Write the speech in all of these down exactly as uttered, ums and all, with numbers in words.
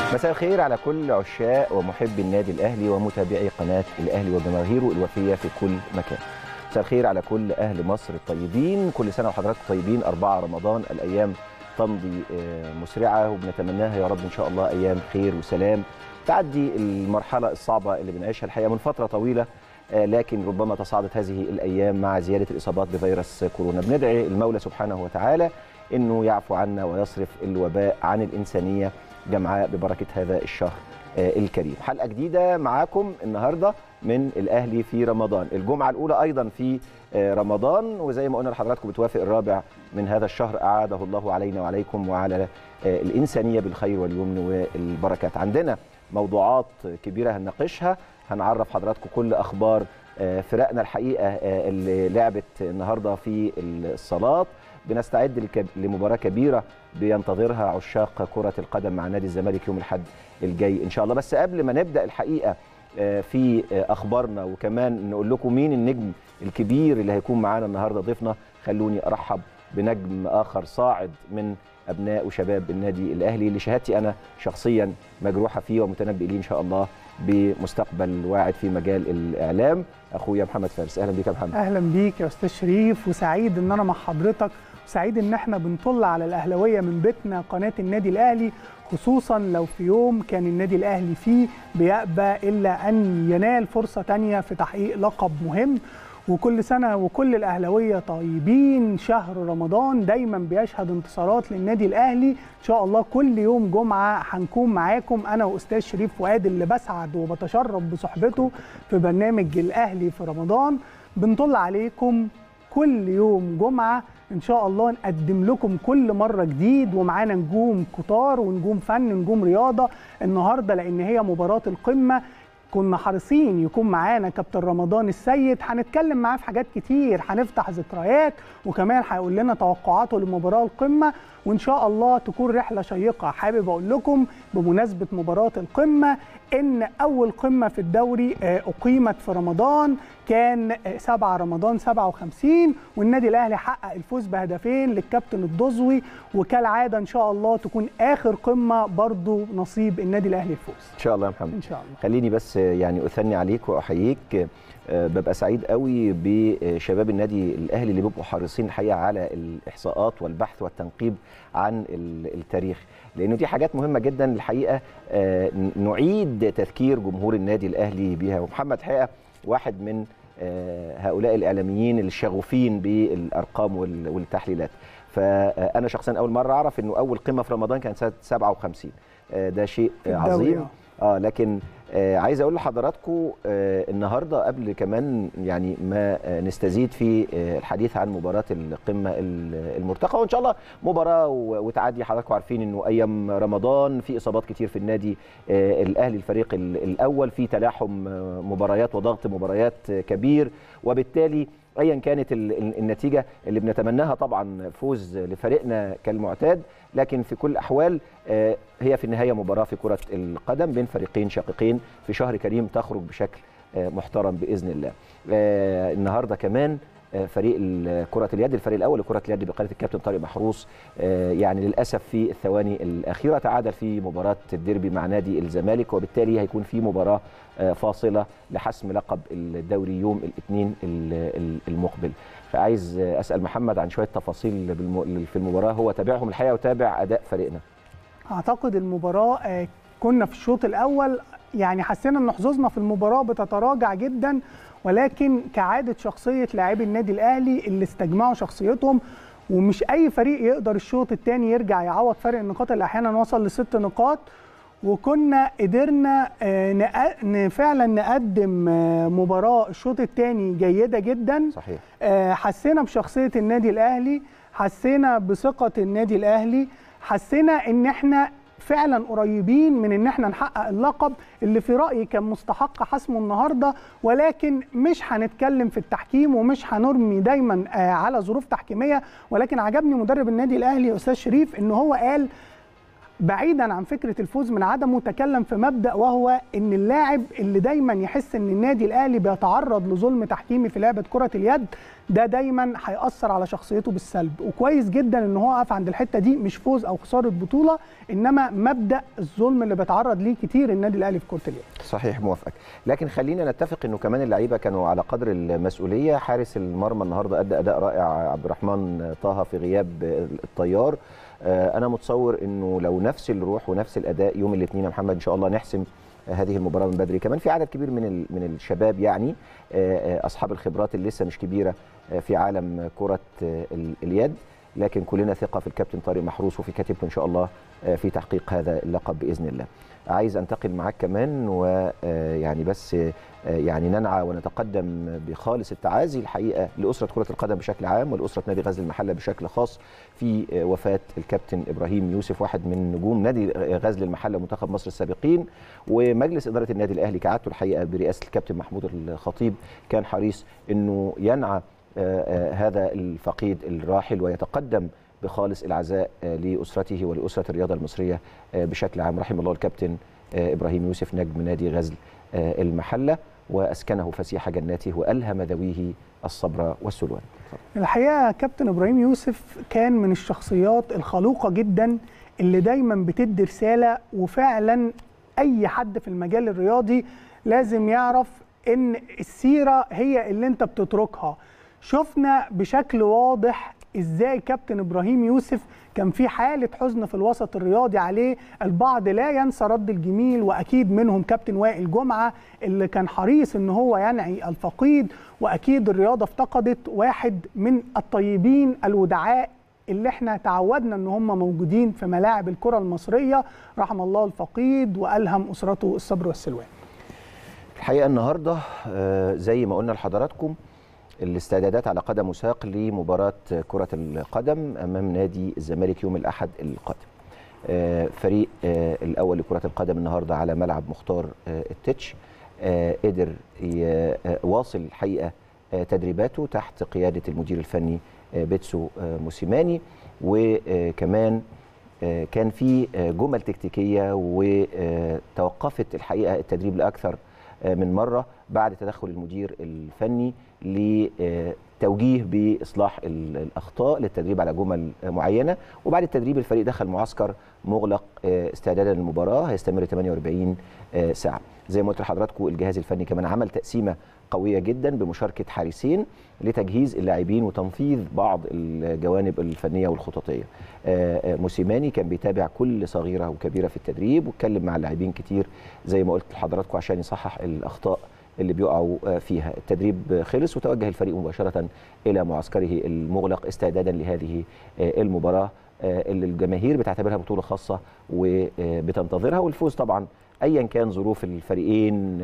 مساء الخير على كل عشاق ومحبي النادي الأهلي ومتابعي قناة الأهلي وجماهيره الوفية في كل مكان. مساء الخير على كل أهل مصر الطيبين، كل سنة وحضراتكم طيبين. أربعة رمضان، الأيام تمضي مسرعة وبنتمناها يا رب إن شاء الله أيام خير وسلام، تعدي المرحلة الصعبة اللي بنعيشها الحقيقة من فترة طويلة، لكن ربما تصاعدت هذه الأيام مع زيادة الإصابات بفيروس كورونا. بندعي المولى سبحانه وتعالى إنه يعفو عنا ويصرف الوباء عن الإنسانية جمعاء ببركة هذا الشهر الكريم. حلقة جديدة معاكم النهاردة من الأهلي في رمضان، الجمعة الأولى أيضا في رمضان، وزي ما قلنا لحضراتكم بتوافق الرابع من هذا الشهر، أعاده الله علينا وعليكم وعلى الإنسانية بالخير واليمن والبركات. عندنا موضوعات كبيرة هنناقشها، هنعرف حضراتكم كل أخبار فرقنا الحقيقة اللي لعبت النهاردة في الصالات. بنستعد لمباراة كبيرة بينتظرها عشاق كرة القدم مع نادي الزمالك يوم الأحد الجاي إن شاء الله. بس قبل ما نبدأ الحقيقة في أخبارنا وكمان نقول لكم مين النجم الكبير اللي هيكون معانا النهاردة ضيفنا، خلوني أرحب بنجم آخر صاعد من أبناء وشباب النادي الأهلي اللي شهادتي أنا شخصيا مجروحة فيه ومتنبئ ليه إن شاء الله بمستقبل واعد في مجال الإعلام، أخويا محمد فارس. أهلا بيك يا محمد. أهلا بيك يا أستاذ شريف، وسعيد إن أنا مع حضرتك، وسعيد إن احنا بنطل على الأهلاوية من بيتنا قناة النادي الأهلي، خصوصا لو في يوم كان النادي الأهلي فيه بيأبى إلا أن ينال فرصة تانية في تحقيق لقب مهم. وكل سنة وكل الأهلاوية طيبين. شهر رمضان دايما بيشهد انتصارات للنادي الأهلي. إن شاء الله كل يوم جمعة هنكون معاكم أنا وأستاذ شريف فؤاد اللي بسعد وبتشرف بصحبته في برنامج الأهلي في رمضان. بنطل عليكم كل يوم جمعة إن شاء الله، نقدم لكم كل مرة جديد، ومعانا نجوم كتار ونجوم فن نجوم رياضة النهاردة، لأن هي مباراة القمة. كنا حريصين يكون معانا كابتن رمضان السيد، هنتكلم معاه في حاجات كتير، هنفتح ذكريات، وكمان هيقول لنا توقعاته لمباراة القمة، وإن شاء الله تكون رحلة شيقة. حابب أقول لكم بمناسبة مباراة القمة إن أول قمة في الدوري أقيمت في رمضان كان سبعة رمضان سبعة وخمسين، والنادي الأهلي حقق الفوز بهدفين للكابتن الدزوي، وكالعادة إن شاء الله تكون آخر قمة برضو نصيب النادي الأهلي الفوز إن شاء الله يا محمد. إن شاء الله. خليني بس يعني أثني عليك وأحييك، ببقى سعيد قوي بشباب النادي الأهلي اللي بيبقوا حريصين الحقيقة على الإحصاءات والبحث والتنقيب عن التاريخ، لأنه دي حاجات مهمة جدا الحقيقة نعيد تذكير جمهور النادي الأهلي بيها. ومحمد حقيقة واحد من هؤلاء الإعلاميين الشغوفين بالأرقام والتحليلات. فأنا شخصيا أول مرة أعرف أنه أول قمة في رمضان كانت سنة سبعة وخمسين، ده شيء عظيم. اه لكن آه عايز اقول لحضراتكم آه النهارده قبل كمان يعني ما آه نستزيد في آه الحديث عن مباراه القمه المرتقى، وان شاء الله مباراه وتعدي. حضراتكم عارفين انه ايام رمضان في اصابات كتير في النادي آه الاهلي، الفريق الاول في تلاحم مباريات وضغط مباريات كبير، وبالتالي ايا كانت النتيجه اللي بنتمناها طبعا فوز لفريقنا كالمعتاد، لكن في كل الاحوال هي في النهايه مباراه في كره القدم بين فريقين شقيقين في شهر كريم تخرج بشكل محترم باذن الله. النهارده كمان فريق كره اليد، الفريق الاول لكره اليد بقياده الكابتن طارق محروس، يعني للاسف في الثواني الاخيره تعادل في مباراه الديربي مع نادي الزمالك، وبالتالي هيكون في مباراه فاصله لحسم لقب الدوري يوم الاثنين المقبل. فعايز اسال محمد عن شويه تفاصيل في المباراه، هو تابعهم الحقيقه وتابع اداء فريقنا. اعتقد المباراه كنا في الشوط الاول يعني حسينا ان حظوظنا في المباراه بتتراجع جدا، ولكن كعاده شخصيه لاعبي النادي الاهلي اللي استجمعوا شخصيتهم، ومش اي فريق يقدر الشوط الثاني يرجع يعوض فرق النقاط اللي احيانا وصل لست نقاط، وكنا قدرنا فعلا نقدم مباراه الشوط الثاني جيده جدا. صحيح. حسينا بشخصيه النادي الاهلي، حسينا بثقه النادي الاهلي، حسينا ان احنا فعلا قريبين من ان احنا نحقق اللقب اللي في رايي كان مستحق حسمه النهارده. ولكن مش هنتكلم في التحكيم ومش هنرمي دايما على ظروف تحكيميه، ولكن عجبني مدرب النادي الاهلي استاذ شريف ان هو قال بعيدا عن فكره الفوز من عدمه، تكلم في مبدا وهو ان اللاعب اللي دايما يحس ان النادي الاهلي بيتعرض لظلم تحكيمي في لعبه كره اليد ده دايما هيأثر على شخصيته بالسلب. وكويس جدا ان هو وقف عند الحته دي، مش فوز او خساره بطوله، انما مبدا الظلم اللي بيتعرض ليه كتير النادي الاهلي في كره اليد. صحيح، موافقك. لكن خلينا نتفق انه كمان اللعيبه كانوا على قدر المسؤوليه. حارس المرمى النهارده ادى اداء رائع عبد الرحمن طه في غياب الطيار. انا متصور انه لو نفس الروح ونفس الاداء يوم الاثنين يا محمد ان شاء الله نحسم هذه المباراه من بدري. كمان في عدد كبير من من الشباب، يعني اصحاب الخبرات اللي لسه مش كبيره في عالم كره اليد، لكن كلنا ثقه في الكابتن طارق محروس وفي كتيبته ان شاء الله في تحقيق هذا اللقب باذن الله. عايز انتقل معاك كمان ويعني بس يعني ننعى ونتقدم بخالص التعازي الحقيقه لاسره كره القدم بشكل عام ولاسره نادي غزل المحله بشكل خاص في وفاه الكابتن ابراهيم يوسف، واحد من نجوم نادي غزل المحله منتخب مصر السابقين. ومجلس اداره النادي الاهلي كعادته الحقيقه برئاسه الكابتن محمود الخطيب كان حريص انه ينعى هذا الفقيد الراحل ويتقدم بخالص العزاء لأسرته ولأسرة الرياضة المصرية بشكل عام. رحم الله الكابتن إبراهيم يوسف نجم نادي غزل المحلة وأسكنه فسيح جناته وألهم ذويه الصبر والسلوان. الحقيقة كابتن إبراهيم يوسف كان من الشخصيات الخلوقة جدا اللي دايما بتدي رسالة، وفعلا أي حد في المجال الرياضي لازم يعرف إن السيرة هي اللي أنت بتتركها. شفنا بشكل واضح ازاي كابتن ابراهيم يوسف كان في حاله حزن في الوسط الرياضي عليه. البعض لا ينسى رد الجميل، واكيد منهم كابتن وائل جمعه اللي كان حريص ان هو ينعي الفقيد. واكيد الرياضه افتقدت واحد من الطيبين الودعاء اللي احنا تعودنا ان هم موجودين في ملاعب الكره المصريه. رحم الله الفقيد والهم اسرته الصبر والسلوان. الحقيقه النهارده زي ما قلنا لحضراتكم الاستعدادات على قدم وساق لمباراة كرة القدم أمام نادي الزمالك يوم الأحد القادم. فريق الأول لكرة القدم النهاردة على ملعب مختار التتش قدر يواصل الحقيقة تدريباته تحت قيادة المدير الفني بيتسو موسيماني، وكمان كان في جمل تكتيكية وتوقفت الحقيقة التدريب لأكثر من مرة بعد تدخل المدير الفني لتوجيه بإصلاح الأخطاء للتدريب على جمل معينة. وبعد التدريب الفريق دخل معسكر مغلق استعدادا للمباراة هيستمر ثمانية وأربعين ساعة. زي ما قلت لحضراتكم الجهاز الفني كمان عمل تقسيمة قوية جدا بمشاركة حارسين لتجهيز اللاعبين وتنفيذ بعض الجوانب الفنية والخططية. موسيماني كان بيتابع كل صغيرة وكبيرة في التدريب واتكلم مع اللاعبين كتير زي ما قلت لحضراتكم عشان يصحح الأخطاء اللي بيقعوا فيها. التدريب خلص وتوجه الفريق مباشرة إلى معسكره المغلق استعدادا لهذه المباراة اللي الجماهير بتعتبرها بطولة خاصة وبتنتظرها. والفوز طبعا ايا كان ظروف الفريقين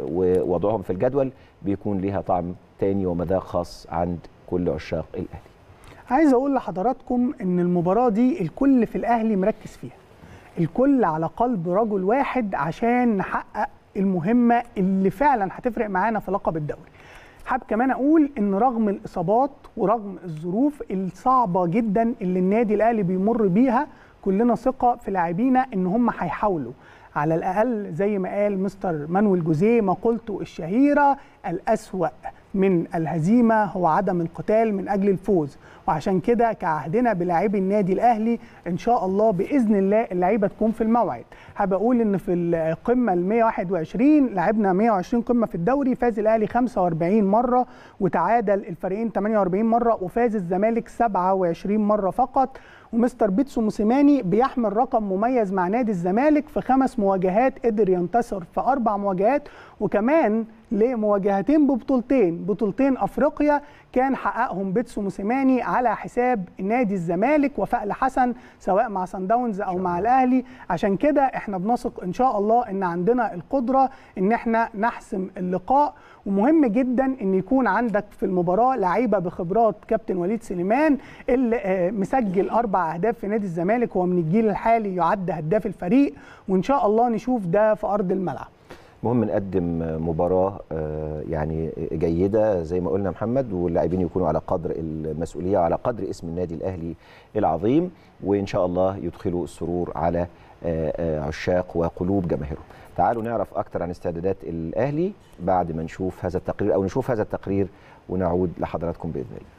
ووضعهم في الجدول بيكون ليها طعم تاني ومذاق خاص عند كل عشاق الاهلي. عايز اقول لحضراتكم ان المباراه دي الكل في الاهلي مركز فيها، الكل على قلب رجل واحد عشان نحقق المهمه اللي فعلا هتفرق معانا في لقب الدوري. حابب كمان اقول ان رغم الاصابات ورغم الظروف الصعبه جدا اللي النادي الاهلي بيمر بيها كلنا ثقه في لاعبينا ان هم هيحاولوا على الأقل زي ما قال مستر مانويل جوزيه مقولته الشهيرة: الأسوأ من الهزيمة هو عدم القتال من أجل الفوز. وعشان كده كعهدنا بلاعبي النادي الأهلي إن شاء الله بإذن الله اللعيبة تكون في الموعد. حابب أقول إن في القمة ال مئة وواحد وعشرين لعبنا مئة وعشرين قمة في الدوري، فاز الأهلي خمسة وأربعين مرة وتعادل الفريقين ثمانية وأربعين مرة وفاز الزمالك سبعة وعشرين مرة فقط. ومستر بيتسو موسيماني بيحمل رقم مميز مع نادي الزمالك في خمس مواجهات، قدر ينتصر في أربع مواجهات وكمان لمواجهتين ببطولتين، بطولتين أفريقيا كان حققهم بيتسو موسيماني على حساب نادي الزمالك وفأل حسن سواء مع سان داونز أو مع الأهلي. عشان كده احنا بنثق إن شاء الله إن عندنا القدرة إن احنا نحسم اللقاء. ومهم جدا إن يكون عندك في المباراة لعيبة بخبرات كابتن وليد سليمان اللي مسجل أربع أهداف في نادي الزمالك، هو من الجيل الحالي يعد هداف الفريق، وإن شاء الله نشوف ده في أرض الملعب. المهم نقدم مباراه يعني جيده زي ما قلنا محمد، واللاعبين يكونوا على قدر المسؤوليه وعلى قدر اسم النادي الاهلي العظيم، وان شاء الله يدخلوا السرور على عشاق وقلوب جماهيرهم. تعالوا نعرف اكتر عن استعدادات الاهلي بعد ما نشوف هذا التقرير، او نشوف هذا التقرير ونعود لحضراتكم باذن الله.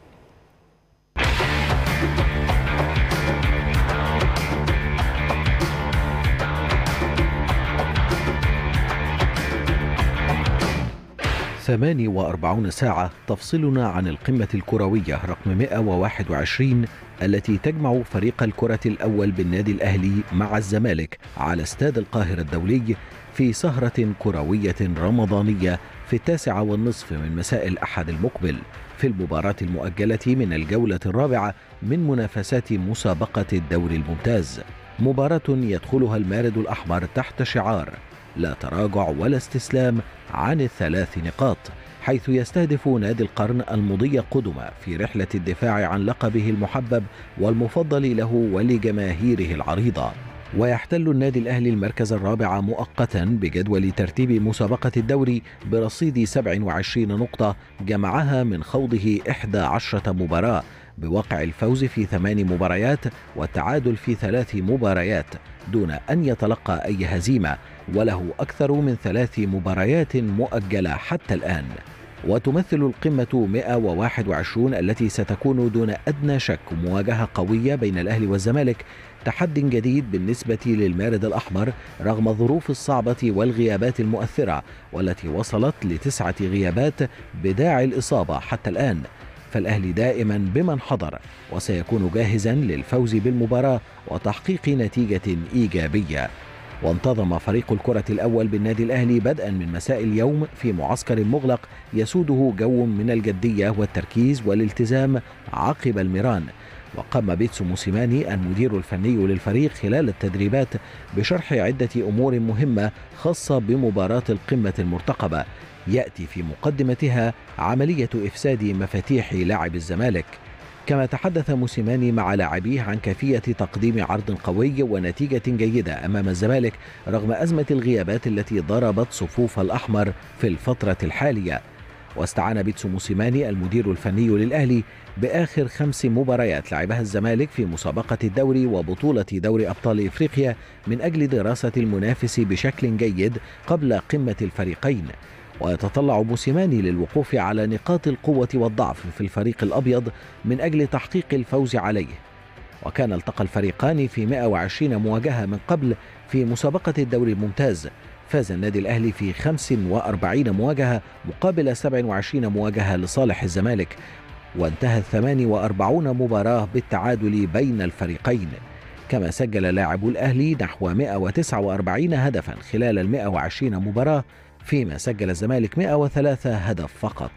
ثمانية وأربعين ساعة تفصلنا عن القمة الكروية رقم مئة وواحد وعشرين التي تجمع فريق الكرة الأول بالنادي الأهلي مع الزمالك على استاد القاهرة الدولي في سهرة كروية رمضانية في التاسعة والنصف من مساء الأحد المقبل في المباراة المؤجلة من الجولة الرابعة من منافسات مسابقة الدوري الممتاز. مباراة يدخلها المارد الأحمر تحت شعار لا تراجع ولا استسلام عن الثلاث نقاط، حيث يستهدف نادي القرن المضي قدما في رحلة الدفاع عن لقبه المحبب والمفضل له ولجماهيره العريضة. ويحتل النادي الأهلي المركز الرابع مؤقتا بجدول ترتيب مسابقة الدوري برصيد سبع وعشرين نقطة جمعها من خوضه إحدى عشرة مباراة، بواقع الفوز في ثمان مباريات والتعادل في ثلاث مباريات دون أن يتلقى أي هزيمة، وله أكثر من ثلاث مباريات مؤجلة حتى الآن. وتمثل القمة مئة وواحد وعشرين التي ستكون دون أدنى شك مواجهة قوية بين الأهلي والزمالك تحد جديد بالنسبة للمارد الأحمر رغم الظروف الصعبة والغيابات المؤثرة والتي وصلت لتسعة غيابات بداعي الإصابة حتى الآن. فالأهلي دائما بمن حضر وسيكون جاهزا للفوز بالمباراة وتحقيق نتيجة إيجابية. وانتظم فريق الكرة الأول بالنادي الأهلي بدءا من مساء اليوم في معسكر مغلق يسوده جو من الجدية والتركيز والالتزام عقب الميران. وقام بيتسو موسيماني المدير الفني للفريق خلال التدريبات بشرح عدة أمور مهمة خاصة بمباراة القمة المرتقبة، يأتي في مقدمتها عملية إفساد مفاتيح لاعب الزمالك. كما تحدث موسيماني مع لاعبيه عن كيفية تقديم عرض قوي ونتيجة جيدة أمام الزمالك رغم أزمة الغيابات التي ضربت صفوف الأحمر في الفترة الحالية. واستعان بيتسو موسيماني المدير الفني للأهلي بآخر خمس مباريات لعبها الزمالك في مسابقة الدوري وبطولة دوري أبطال إفريقيا من أجل دراسة المنافس بشكل جيد قبل قمة الفريقين. ويتطلع موسيماني للوقوف على نقاط القوة والضعف في الفريق الأبيض من أجل تحقيق الفوز عليه. وكان التقى الفريقان في مئة وعشرين مواجهة من قبل في مسابقة الدوري الممتاز، فاز النادي الأهلي في خمس وأربعين مواجهة مقابل سبع وعشرين مواجهة لصالح الزمالك، وانتهت ثمان وأربعين مباراة بالتعادل بين الفريقين. كما سجل لاعبو الأهلي نحو مئة وتسعة وأربعين هدفا خلال المئة وعشرين مباراة، فيما سجل الزمالك مئة وثلاثة هدف فقط.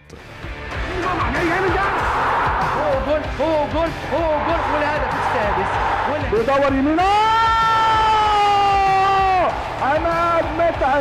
هو جول هو جول هو جول والهدف السادس بيدور يمينه عماد متعب.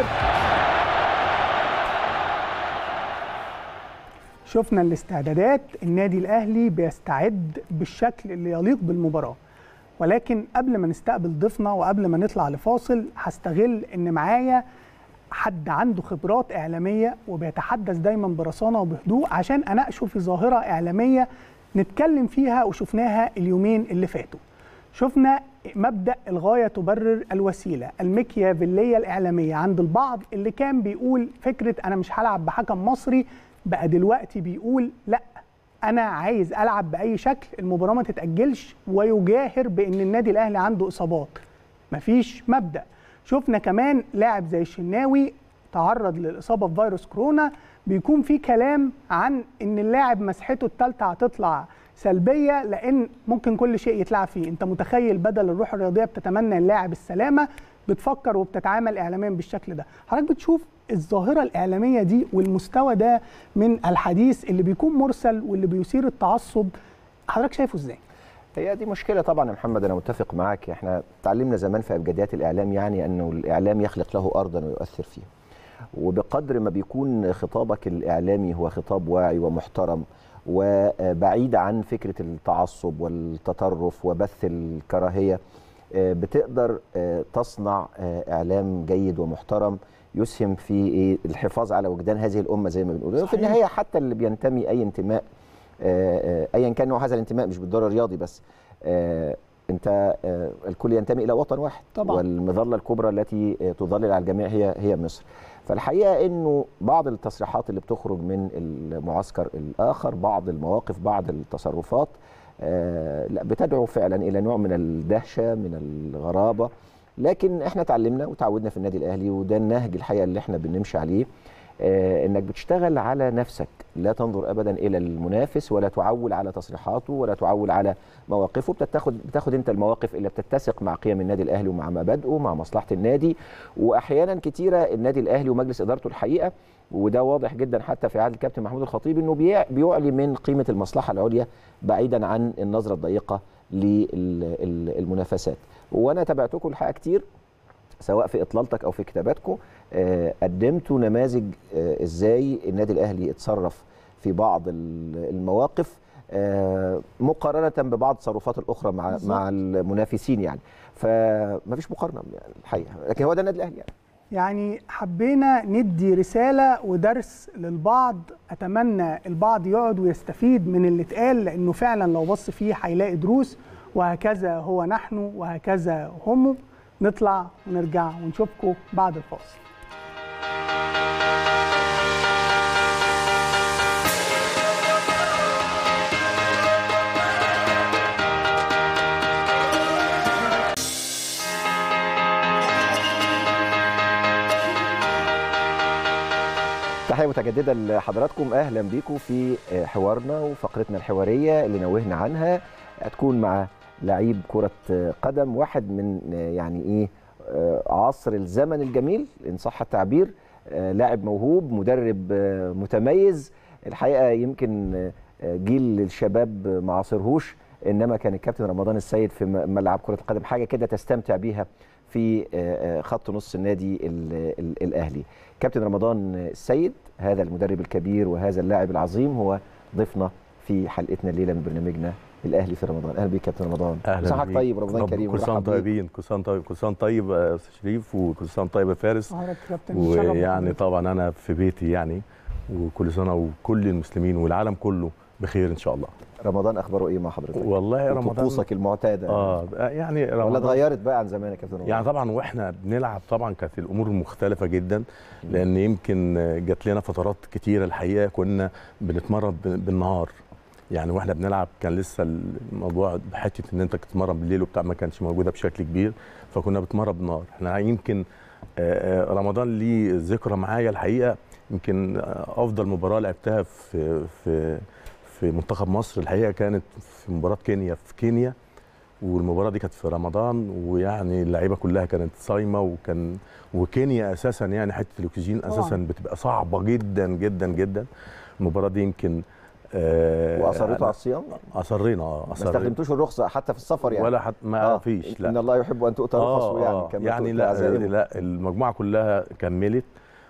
شفنا الاستعدادات، النادي الأهلي بيستعد بالشكل اللي يليق بالمباراة. ولكن قبل ما نستقبل ضيفنا وقبل ما نطلع لفاصل هستغل ان معايا حد عنده خبرات إعلامية وبيتحدث دايما برصانة وبهدوء عشان أناقشه في ظاهرة إعلامية نتكلم فيها وشفناها اليومين اللي فاتوا. شفنا مبدأ الغاية تبرر الوسيلة، المكيافيلية الإعلامية عند البعض اللي كان بيقول فكرة أنا مش هلعب بحكم مصري، بقى دلوقتي بيقول لأ أنا عايز ألعب بأي شكل، المباراة ما تتأجلش، ويجاهر بأن النادي الأهلي عنده إصابات. مفيش مبدأ. شفنا كمان لاعب زي الشناوي تعرض للإصابة بفيروس كورونا، بيكون في كلام عن ان اللاعب مسحته الثالثه هتطلع سلبيه لان ممكن كل شيء يتلعب فيه. انت متخيل بدل الروح الرياضيه بتتمنى اللاعب السلامه، بتفكر وبتتعامل اعلاميا بالشكل ده. حضرتك بتشوف الظاهره الاعلاميه دي والمستوى ده من الحديث اللي بيكون مرسل واللي بيثير التعصب، حضرتك شايفه ازاي؟ هي دي مشكله طبعا يا محمد، انا متفق معاك. احنا اتعلمنا زمان في ابجديات الاعلام يعني انه الاعلام يخلق له ارضا ويؤثر فيها، وبقدر ما بيكون خطابك الاعلامي هو خطاب واعي ومحترم وبعيد عن فكره التعصب والتطرف وبث الكراهيه، بتقدر تصنع اعلام جيد ومحترم يسهم في إيه الحفاظ على وجدان هذه الامه زي ما بنقول. في النهايه حتى اللي بينتمي اي انتماء ايا كان نوع هذا الانتماء، مش بالضروره رياضي بس، انت الكل ينتمي الى وطن واحد طبعا. والمظله الكبرى التي تظلل على الجميع هي هي مصر. فالحقيقه انه بعض التصريحات اللي بتخرج من المعسكر الاخر، بعض المواقف، بعض التصرفات لا بتدعو فعلا الى نوع من الدهشه، من الغرابه. لكن احنا اتعلمنا وتعودنا في النادي الاهلي، وده النهج الحقيقه اللي احنا بنمشي عليه، آه انك بتشتغل على نفسك، لا تنظر ابدا الى المنافس ولا تعول على تصريحاته ولا تعول على مواقفه. بتاخد بتاخد انت المواقف اللي بتتسق مع قيم النادي الاهلي ومع مبادئه مع مصلحه النادي. واحيانا كتيره النادي الاهلي ومجلس ادارته الحقيقه، وده واضح جدا حتى في عهد الكابتن محمود الخطيب، انه بيعلي من قيمه المصلحه العليا بعيدا عن النظره الضيقه للمنافسات. وانا تابعتكم الحقيقه كتير سواء في اطلالتك او في كتاباتكم، آه قدمتوا نماذج آه ازاي النادي الاهلي اتصرف في بعض المواقف آه مقارنه ببعض التصرفات الاخرى مع بالزبط. مع المنافسين يعني. فما فيش مقارنه يعني الحقيقه، لكن هو ده النادي الاهلي يعني. يعني حبينا ندي رساله ودرس للبعض، اتمنى البعض يقعد ويستفيد من اللي اتقال، لانه فعلا لو بص فيه هيلاقي دروس. وهكذا هو نحن وهكذا هم. نطلع ونرجع ونشوفكم بعد الفاصل. تحية متجددة لحضراتكم، أهلا بيكم في حوارنا وفقرتنا الحوارية اللي نوهنا عنها. هتكون مع لعيب كرة قدم، واحد من يعني ايه عصر الزمن الجميل ان صح التعبير، لاعب موهوب، مدرب متميز الحقيقة. يمكن جيل الشباب ما عاصرهوش، انما كان الكابتن رمضان السيد في ملعب كرة القدم حاجة كده تستمتع بيها في خط نص النادي الاهلي. كابتن رمضان السيد هذا المدرب الكبير وهذا اللاعب العظيم هو ضيفنا في حلقتنا الليله من برنامجنا الاهلي في رمضان. اهلا بيك كابتن رمضان. اهلا صحتك طيب، رمضان كريم. كل سنه طيبين، كل سنه طيب، كل سنه طيب يا استاذ شريف، وكل سنه طيب يا فارس. ويعني طبعا انا في بيتي يعني، وكل سنه وكل المسلمين والعالم كله بخير ان شاء الله. رمضان اخباره ايه مع حضرتك؟ والله رمضان طقوسك المعتاده اه يعني رمضان ولا اتغيرت بقى عن زمان يا كابتن رمضان؟ يعني طبعا واحنا بنلعب طبعا كانت الامور مختلفه جدا، لان يمكن جات لنا فترات كتيره الحقيقه كنا بنتمرن بالنهار، يعني واحنا بنلعب كان لسه الموضوع بحته ان انت تتمرن بالليل وبتاع ما كانش موجوده بشكل كبير، فكنا بنتمرن بالنهار. احنا يمكن رمضان ليه ذكرى معايا الحقيقه، يمكن افضل مباراه لعبتها في في في منتخب مصر الحقيقه كانت في مباراه كينيا في كينيا، والمباراه دي كانت في رمضان، ويعني اللعيبه كلها كانت صايمه، وكان وكينيا اساسا يعني حته الاكسجين اساسا بتبقى صعبه جدا جدا جدا. المباراه دي يمكن آه واصريتوا على الصيام؟ اصرينا اه ما استخدمتوش الرخصه حتى في السفر يعني؟ ولا حتى ما آه فيش. لا ان الله يحب ان تؤتى رخصه يعني كما يعني لا لا المجموعه كلها كملت،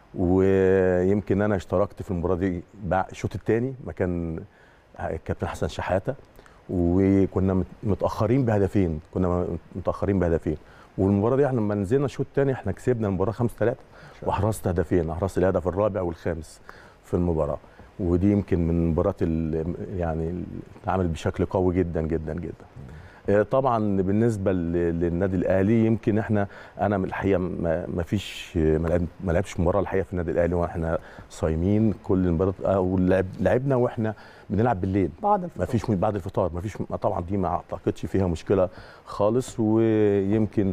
ويمكن انا اشتركت في المباراه دي الشوط الثاني مكان الكابتن حسن شحاته، وكنا متاخرين بهدفين، كنا متاخرين بهدفين، والمباراه دي احنا لما نزلنا الشوط الثاني احنا كسبنا المباراه خمسة ثلاثة، واحرزت هدفين، احرزت الهدف الرابع والخامس في المباراه، ودي يمكن من المباريات يعني اتعملت بشكل قوي جدا جدا جدا. طبعا بالنسبه للنادي الاهلي يمكن احنا انا من الحقيقه ما فيش ما لعبتش مباراه الحقيقه في النادي الاهلي واحنا صايمين، كل المباريات او لعبنا واحنا بنلعب بالليل بعد الفطار، ما فيش بعد الفطار ما فيش طبعا، دي ما اعتقدش فيها مشكله خالص. ويمكن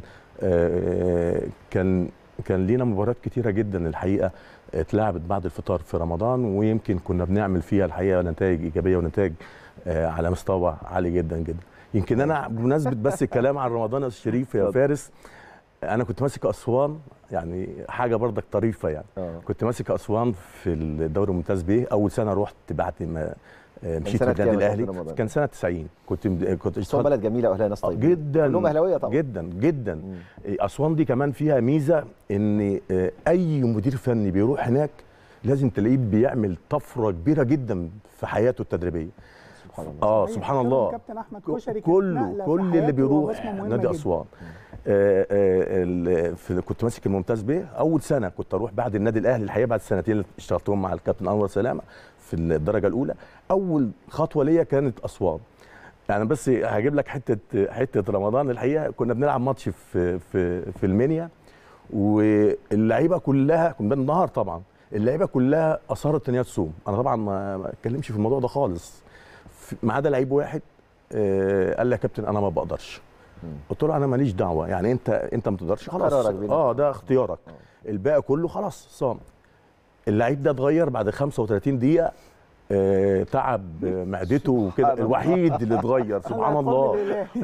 كان كان لينا مباريات كتيره جدا الحقيقه اتلعبت بعد الفطار في رمضان، ويمكن كنا بنعمل فيها الحقيقه نتائج ايجابيه ونتائج على مستوى عالي جدا جدا. يمكن انا بمناسبه بس الكلام عن رمضان يا شريف يا فارس، انا كنت ماسك اسوان، يعني حاجه برضك طريفه يعني. أوه. كنت ماسك اسوان في الدوري الممتاز بيه، اول سنه رحت بعد ما مشيت من النادي الاهلي كان سنه تسعين. كنت كنت اسوان بلد جميله واهلها ناس طيبين جدا، كلهم اهلاويه طبعا جدا جدا. مم. اسوان دي كمان فيها ميزه ان اي مدير فني بيروح هناك لازم تلاقيه بيعمل طفره كبيره جدا في حياته التدريبيه. سبحان الله. اه سبحان الله. كابتن احمد كشري كله كل اللي بيروح نادي اسوان. آه آه في كنت ماسك الممتاز بيه اول سنه، كنت اروح بعد النادي الاهلي الحقيقه، بعد السنتين اللي اشتغلتهم مع الكابتن انور سلامه في الدرجه الاولى، اول خطوه ليا كانت اسوان. يعني بس هجيب لك حته حته رمضان. الحقيقه كنا بنلعب ماتش في في في المنيا، واللعيبه كلها كنا بالنهار طبعا، اللعيبه كلها اصرت ان هي تصوم. انا طبعا ما اتكلمش في الموضوع ده خالص، ما عدا لعيب واحد آه قال لي يا كابتن انا ما بقدرش. قلت له انا ماليش دعوه، يعني انت انت ما تقدرش خلاص، اه ده اختيارك. الباقي كله خلاص صام. اللعيب ده اتغير بعد خمسة وثلاثين دقيقه، آه تعب معدته وكده، الوحيد اللي اتغير سبحان الله.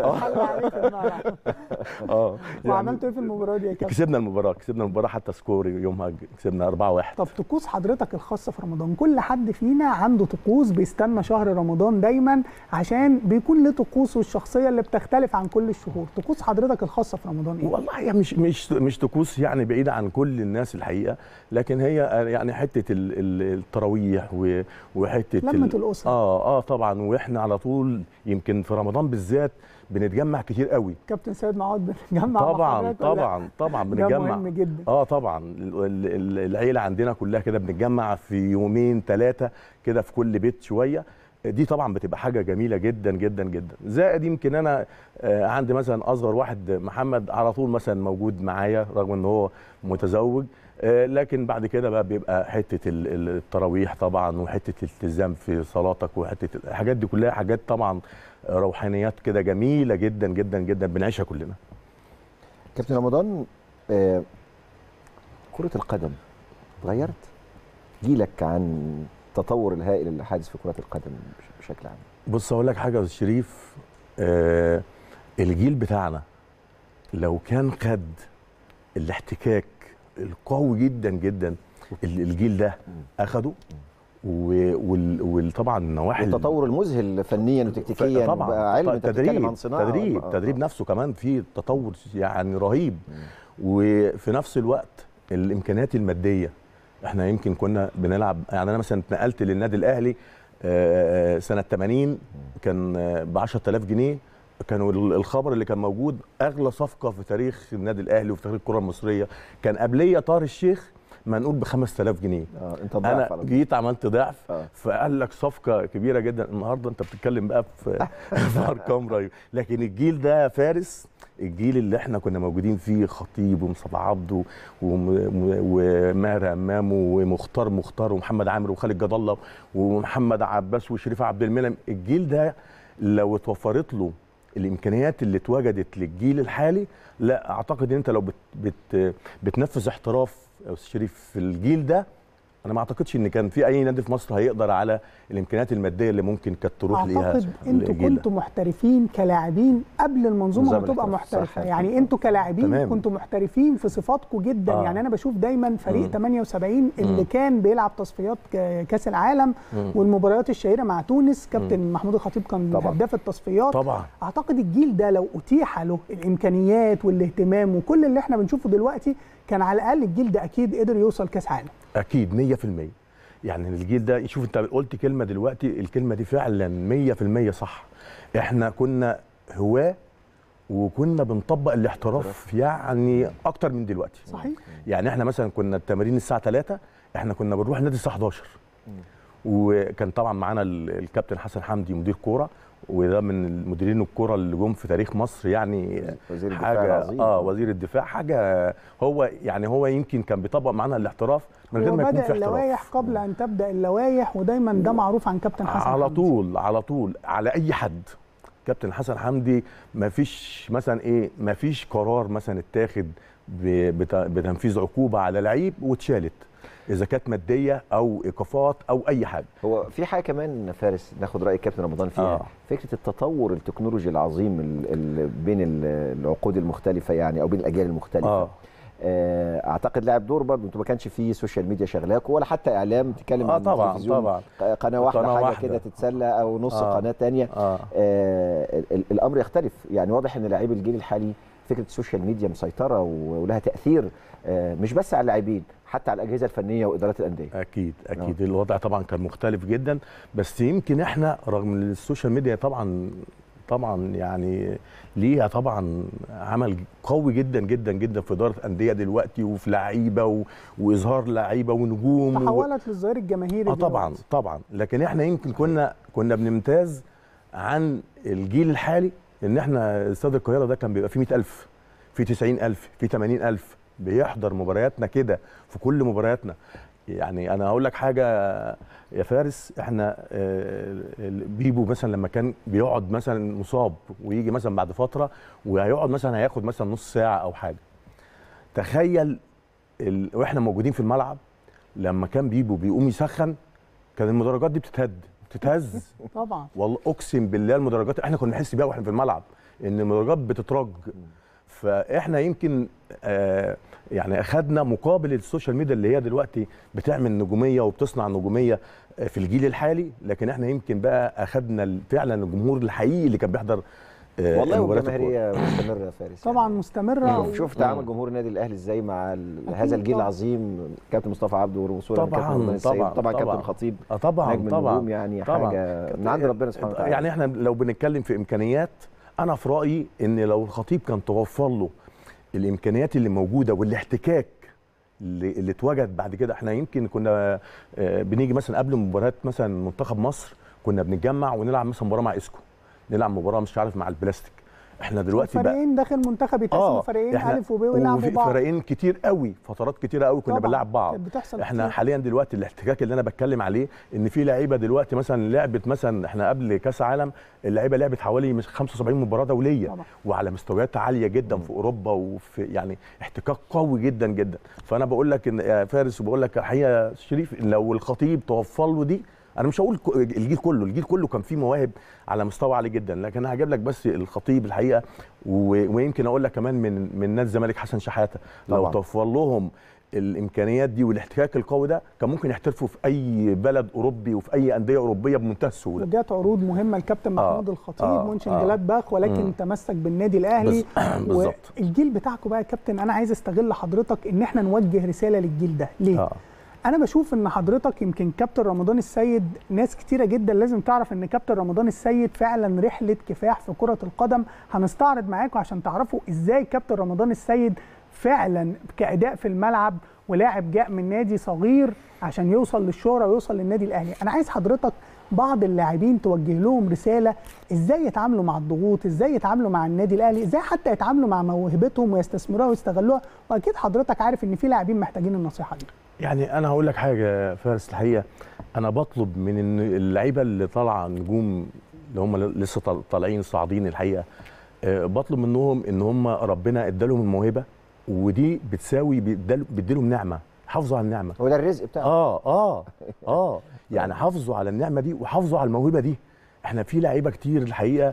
اه وعملتوا ايه في المباراه دي يا كابتن؟ كسبنا المباراه كسبنا المباراه حتى سكور يومها كسبنا أربعة واحد. طب طقوس حضرتك الخاصه في رمضان، كل حد فينا عنده طقوس بيستنى شهر رمضان دايما عشان بيكون له طقوسه الشخصيه اللي بتختلف عن كل الشهور. طقوس حضرتك الخاصه في رمضان ايه؟ والله هي مش مش مش طقوس يعني بعيده عن كل الناس الحقيقه، لكن هي يعني حته التراويح وحته لمة الاسره. اه اه طبعا، واحنا على طول يمكن في رمضان بالذات بنتجمع كتير قوي. كابتن سيد معوض بنتجمع طبعا طبعا طبعا بنتجمع، مهم جدا. اه طبعا العيله عندنا كلها كده بنتجمع في يومين ثلاثه كده في كل بيت شويه. دي طبعا بتبقى حاجه جميله جدا جدا جدا. زائد يمكن انا آه عندي مثلا اصغر واحد محمد على طول مثلا موجود معايا رغم ان هو متزوج، آه لكن بعد كده بقى بيبقى حته التراويح طبعا، وحته الالتزام في صلاتك، وحته الحاجات دي كلها حاجات طبعا روحانيات كده جميله جدا جدا جدا بنعيشها كلنا. كابتن رمضان، آه كرة القدم اتغيرت؟ جيلك عن التطور الهائل اللي حادث في كرة القدم بشكل عام. بص اقول لك حاجه يا استاذ شريف، آه الجيل بتاعنا لو كان خد الاحتكاك القوي جدا جدا الجيل ده اخده، وطبعا النواحي التطور المذهل فنيا وتكتيكيا طبعا، علم تدريب عن صناعه تدريب آه. تدريب نفسه كمان في تطور يعني رهيب. وفي نفس الوقت الامكانيات الماديه، احنا يمكن كنا بنلعب، يعني انا مثلا اتنقلت للنادي الاهلي سنه ثمانين كان ب عشرة آلاف جنيه، كانوا الخبر اللي كان موجود اغلى صفقه في تاريخ النادي الاهلي وفي تاريخ الكره المصريه، كان قبليه طاهر الشيخ منقول ب خمسة آلاف جنيه. اه انت ضعف، انا جيت عملت ضعف. آه. فقال لك صفقه كبيره جدا. النهارده انت بتتكلم بقى في في ارقام رهيبه، لكن الجيل ده فارس، الجيل اللي احنا كنا موجودين فيه خطيب ومصطفى عبده وماهر همام ومختار مختار ومحمد عامر وخالد جد الله ومحمد عباس وشريف عبد المنعم، الجيل ده لو اتوفرت له الامكانيات اللي اتوجدت للجيل الحالي، لا اعتقد ان انت لو بت بت بتنفذ احتراف يا استاذ شريف في الجيل ده، انا ما اعتقدش ان كان في اي نادي في مصر هيقدر على الامكانيات الماديه اللي ممكن كانت تروح ليها. اعتقد انتوا كنتوا محترفين كلاعبين قبل المنظومه ما تبقى محترفه، يعني انتوا كلاعبين كنتوا محترفين في صفاتكم جدا. آه. يعني انا بشوف دايما فريق مم. ثمانية وسبعين اللي مم. كان بيلعب تصفيات كاس العالم مم. والمباريات الشهيره مع تونس، كابتن مم. محمود الخطيب كان هداف التصفيات طبعا. اعتقد الجيل ده لو اتيح له الامكانيات والاهتمام وكل اللي احنا بنشوفه دلوقتي، كان على الاقل الجيل ده اكيد قدر يوصل كاس عالم. اكيد مية في المية. يعني الجيل ده، شوف انت قلت كلمه دلوقتي، الكلمه دي فعلا مية في المية صح. احنا كنا هواه وكنا بنطبق الاحتراف يعني اكتر من دلوقتي. صحيح. يعني احنا مثلا كنا التمارين الساعه ثلاثة، احنا كنا بنروح النادي الساعه حداشر. وكان طبعا معانا الكابتن حسن حمدي مدير كوره، وده من مديرين الكوره اللي جم في تاريخ مصر، يعني وزير حاجه اه وزير الدفاع، حاجه هو يعني هو يمكن كان بيطبق معانا الاحتراف من غير ما يكون في احتراف. اللوائح قبل ان تبدا اللوائح، ودايما ده معروف عن كابتن حسن على حمدي. طول على طول على اي حد. كابتن حسن حمدي ما فيش مثلا ايه، ما فيش قرار مثلا اتاخد بتنفيذ عقوبه على لعيب واتشالت، اذا كانت ماديه او ايقافات او اي حاجه. هو في حاجه كمان فارس ناخد راي كابتن رمضان فيها، آه. فكره التطور التكنولوجي العظيم ال ال بين العقود المختلفه، يعني او بين الاجيال المختلفه. آه. اعتقد لعب دور برضه، انتوا ما كانش فيه سوشيال ميديا شغلاكوا ولا حتى اعلام تتكلم آه عن طبعا التلفزيون، طبعا قناه واحده قناة حاجه واحدة. كده تتسلى او نص آه. قناه ثانيه. آه. آه الامر يختلف، يعني واضح ان لاعبي الجيل الحالي فكره السوشيال ميديا مسيطره ولها تاثير مش بس على اللاعبين، حتى على الاجهزه الفنيه وادارات الانديه. اكيد اكيد. أوه. الوضع طبعا كان مختلف جدا، بس يمكن احنا رغم ان السوشيال ميديا طبعا طبعا يعني ليها طبعا عمل قوي جدا جدا جدا في اداره انديه دلوقتي، وفي لعيبه و... واظهار لعيبه ونجوم، تحولت و... للظهير الجماهيري. اه طبعا طبعا. لكن احنا يمكن كنا كنا بنمتاز عن الجيل الحالي، ان احنا استاد القاهره ده كان بيبقى فيه مئة ألف، فيه تسعين ألف، فيه ثمانين ألف بيحضر مبارياتنا كده في كل مبارياتنا. يعني انا هقول لك حاجه يا فارس، احنا بيبو مثلا لما كان بيقعد مثلا مصاب ويجي مثلا بعد فتره وهيقعد مثلا هياخد مثلا نص ساعه او حاجه، تخيل ال... واحنا موجودين في الملعب لما كان بيبو بيقوم يسخن كان المدرجات دي بتتهد بتتهز. طبعا والله اقسم بالله المدرجات احنا كنا نحس بيها واحنا في الملعب ان المدرجات بتترج. فاحنا يمكن آه يعني اخذنا مقابل السوشيال ميديا اللي هي دلوقتي بتعمل نجوميه وبتصنع نجوميه في الجيل الحالي، لكن احنا يمكن بقى اخذنا فعلا الجمهور الحقيقي اللي كان بيحضر آه والله. والجماهيريه مستمره يا فارس، طبعا يعني مستمره. و... شوف تعامل جمهور النادي الاهلي ازاي مع هذا الجيل العظيم، كابتن مصطفى عبده وصولا طبعا طبعا طبعا كابتن خطيب طبعا نجم طبعا النجوم، يعني طبعا حاجه من عند ربنا سبحانه وتعالى. يعني احنا لو بنتكلم في امكانيات، انا في رايي ان لو الخطيب كان توفر له الامكانيات اللي موجوده والاحتكاك اللي, اللي اتوجد بعد كده، احنا يمكن كنا بنيجي مثلا قبل مباريات مثلا منتخب مصر كنا بنتجمع ونلعب مثلا مباراه مع اسكو، نلعب مباراه مش عارف مع البلاستيك. احنا دلوقتي بقى فريقين داخل منتخب يتقسموا فريقين الف وب ويلعبوا بعض، وفي فريقين كتير قوي، فترات كتيره قوي كنا بنلعب بعض. احنا كتير. حاليا دلوقتي الاحتكاك اللي انا بتكلم عليه ان في لعيبه دلوقتي مثلا لعبت مثلا، احنا قبل كاس عالم اللعيبه لعبت حوالي مش خمسة وسبعين مباراه دوليه طبعا. وعلى مستويات عاليه جدا في اوروبا، وفي يعني احتكاك قوي جدا جدا. فانا بقول لك ان يا فارس وبقول لك الحقيقه شريف، لو الخطيب توفر له دي، انا مش هقول الجيل كله، الجيل كله كان فيه مواهب على مستوى عالي جدا، لكن انا هجيب لك بس الخطيب الحقيقه، ويمكن اقول لك كمان من من نادي الزمالك حسن شحاته، لو توفر لهم الامكانيات دي والاحتكاك القوي ده كان ممكن يحترفوا في اي بلد اوروبي وفي اي انديه اوروبيه بمنتهى السهوله. وجات عروض مهمه الكابتن محمود آه الخطيب آه مونشن آه جلادباخ، ولكن مم. تمسك بالنادي الاهلي. بالظبط. والجيل بتاعكم بقى يا كابتن، انا عايز استغل حضرتك ان احنا نوجه رساله للجيل ده. ليه؟ آه. انا بشوف ان حضرتك يمكن كابتن رمضان السيد، ناس كتيره جدا لازم تعرف ان كابتن رمضان السيد فعلا رحله كفاح في كره القدم. هنستعرض معاكم عشان تعرفوا ازاي كابتن رمضان السيد فعلا كاداء في الملعب، ولاعب جاء من نادي صغير عشان يوصل للشهره ويوصل للنادي الاهلي. انا عايز حضرتك بعض اللاعبين توجه لهم رساله ازاي يتعاملوا مع الضغوط، ازاي يتعاملوا مع النادي الاهلي، ازاي حتى يتعاملوا مع موهبتهم ويستثمروها ويستغلوها، واكيد حضرتك عارف ان في لاعبين محتاجين النصيحه دي. يعني انا هقول لك حاجه فارس، الحقيقه انا بطلب من اللعيبه اللي طالعه نجوم اللي هم لسه طالعين صاعدين، الحقيقه بطلب منهم ان هم ربنا ادالهم الموهبه، ودي بتساوي بيديلهم نعمه، حافظوا على النعمه. هو ده الرزق بتاعهم. اه اه اه يعني حافظوا على النعمه دي وحافظوا على الموهبه دي. احنا في لعيبه كتير الحقيقه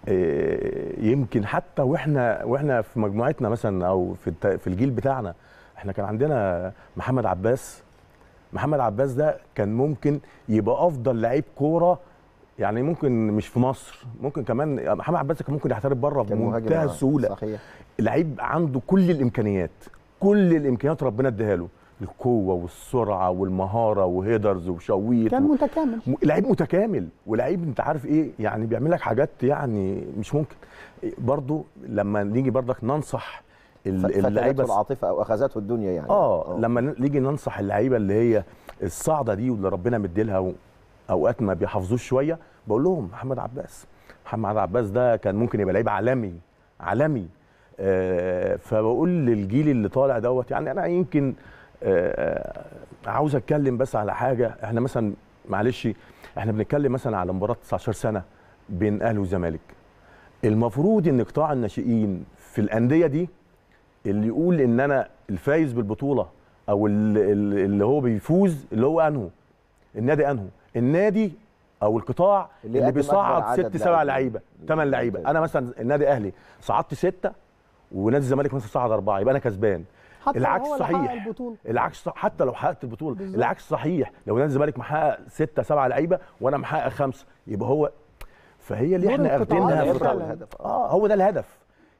يمكن حتى واحنا واحنا في مجموعتنا مثلا او في في الجيل بتاعنا، احنا كان عندنا محمد عباس. محمد عباس ده كان ممكن يبقى افضل لعيب كوره، يعني ممكن مش في مصر، ممكن كمان محمد عباس كان ممكن يحترف بره بمنتهى السهوله. صحيح. لعيب عنده كل الامكانيات، كل الامكانيات ربنا اداها له، القوه والسرعه والمهاره وهيدرز وشويت، كان متكامل، لعيب متكامل. ولعيب انت عارف ايه يعني، بيعمل لك حاجات يعني مش ممكن. برضو لما نيجي برضك ننصح اللعيبه العاطفه او اخذته الدنيا يعني اه, آه. لما نيجي ننصح اللعيبه اللي هي الصاعده دي واللي ربنا مديلها اوقات ما بيحافظوش شويه، بقول لهم محمد عباس محمد عباس ده كان ممكن يبقى لعيب عالمي عالمي. آه فبقول للجيل اللي طالع دوت، يعني انا يمكن آه عاوز اتكلم بس على حاجه. احنا مثلا معلش احنا بنتكلم مثلا على مباراه تسعتاشر سنه بين اهلي وزمالك. المفروض ان قطاع الناشئين في الانديه دي اللي يقول ان انا الفايز بالبطوله او اللي هو بيفوز اللي هو انهو النادي انهو النادي او القطاع اللي, اللي بيصعد ست سبع لعيبه ثمان لعيبه. انا مثلا النادي الاهلي صعدت سته ونادي الزمالك مثلا صعد اربعه، يبقى انا كسبان. حتى العكس هو صحيح، العكس حتى لو حققت البطوله بالزبط. العكس صحيح، لو نادي الزمالك محقق سته سبعه لعيبه وانا محقق خمسه، يبقى هو فهي اللي احنا اخدينها في الهدف. اه هو ده الهدف.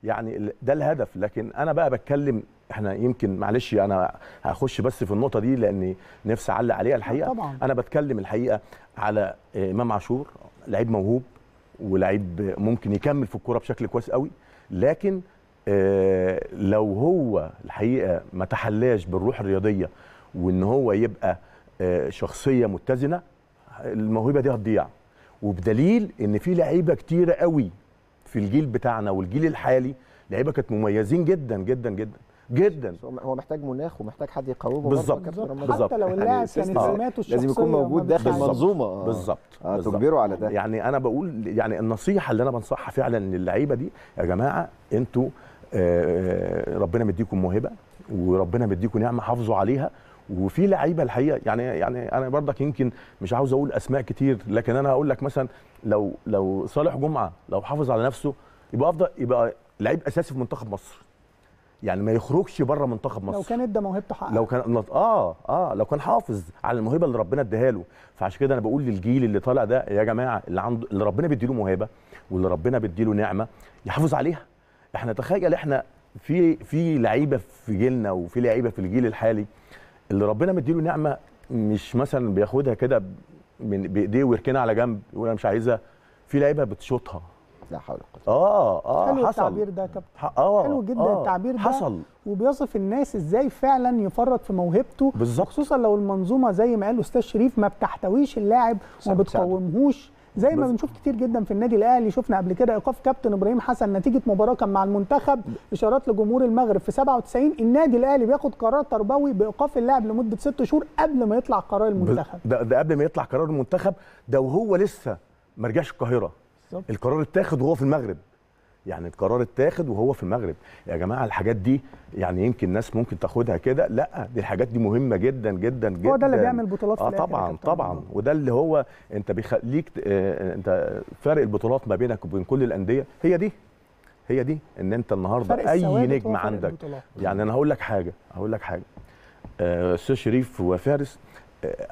يعني ده الهدف. لكن انا بقى بتكلم، احنا يمكن معلش انا هخش بس في النقطه دي لاني نفسي اعلق عليها الحقيقه. طبعا. انا بتكلم الحقيقه على امام عاشور، لعيب موهوب ولعيب ممكن يكمل في الكوره بشكل كويس قوي، لكن آه لو هو الحقيقه ما تحلاش بالروح الرياضيه وان هو يبقى آه شخصيه متزنه، الموهبه دي هتضيع. وبدليل ان في لعيبه كتيره قوي في الجيل بتاعنا والجيل الحالي، لعيبه كانت مميزين جدا جدا جدا جدا. هو محتاج مناخ ومحتاج حد يقومه بالظبط. حتى لو اللاعب كانت سماته الشخصيه لازم يكون موجود داخل منظومه. بالظبط. آه تجبره على ده. يعني انا بقول يعني النصيحه اللي انا بنصحها فعلا للعيبه دي، يا جماعه انتوا آه ربنا مديكم موهبه وربنا مديكم نعمه، حافظوا عليها. وفي لعيبه الحقيقه يعني يعني انا برضك يمكن مش عاوز اقول اسماء كتير، لكن انا هقول لك مثلا لو لو صالح جمعه لو حافظ على نفسه يبقى افضل، يبقى لعيب اساسي في منتخب مصر، يعني ما يخرجش بره منتخب مصر. لو كان ادى موهبته حقها، لو كان اه اه لو كان حافظ على الموهبه اللي ربنا اداها له. فعشان كده انا بقول للجيل اللي طالع ده، يا جماعه اللي عنده اللي ربنا بيديله موهبه واللي ربنا بيديله نعمه يحافظ عليها. احنا تخيل احنا في في لعيبه في جيلنا وفي لعيبه في الجيل الحالي اللي ربنا مديله نعمه مش مثلا بياخدها كده من بايديه ويركنها على جنب يقول انا مش عايزها. في لعيبه بتشوطها. لا حول ولا قوه. اه اه حلو حصل. التعبير ده يا كابتن. اه حلو جدا آه التعبير ده حصل. وبيصف الناس ازاي فعلا يفرط في موهبته بالظبط، خصوصا لو المنظومه زي ما قال الاستاذ شريف ما بتحتويش اللاعب وما بتقومهوش، زي ما بنشوف كتير جدا في النادي الاهلي. شفنا قبل كده ايقاف كابتن ابراهيم حسن نتيجه مباراه كان مع المنتخب، اشارات لجمهور المغرب في سبعة وتسعين، النادي الاهلي بياخد قرار تربوي بايقاف اللاعب لمده ست شهور قبل ما يطلع قرار المنتخب. ده, ده قبل ما يطلع قرار المنتخب ده وهو لسه ما رجعش القاهره. القرار اتاخد وهو في المغرب، يعني القرار اتاخد وهو في المغرب. يا جماعه الحاجات دي يعني يمكن الناس ممكن تاخدها كده، لا دي الحاجات دي مهمه جدا جدا جدا. هو ده اللي بيعمل بطولات في اه الاخر. طبعا طبعا، وده اللي هو انت بيخليك آه انت فارق البطولات ما بينك وبين كل الانديه هي دي هي دي ان انت النهارده اي نجم عندك. يعني انا هقول لك حاجه هقول لك حاجه استاذ آه شريف وفارس، آه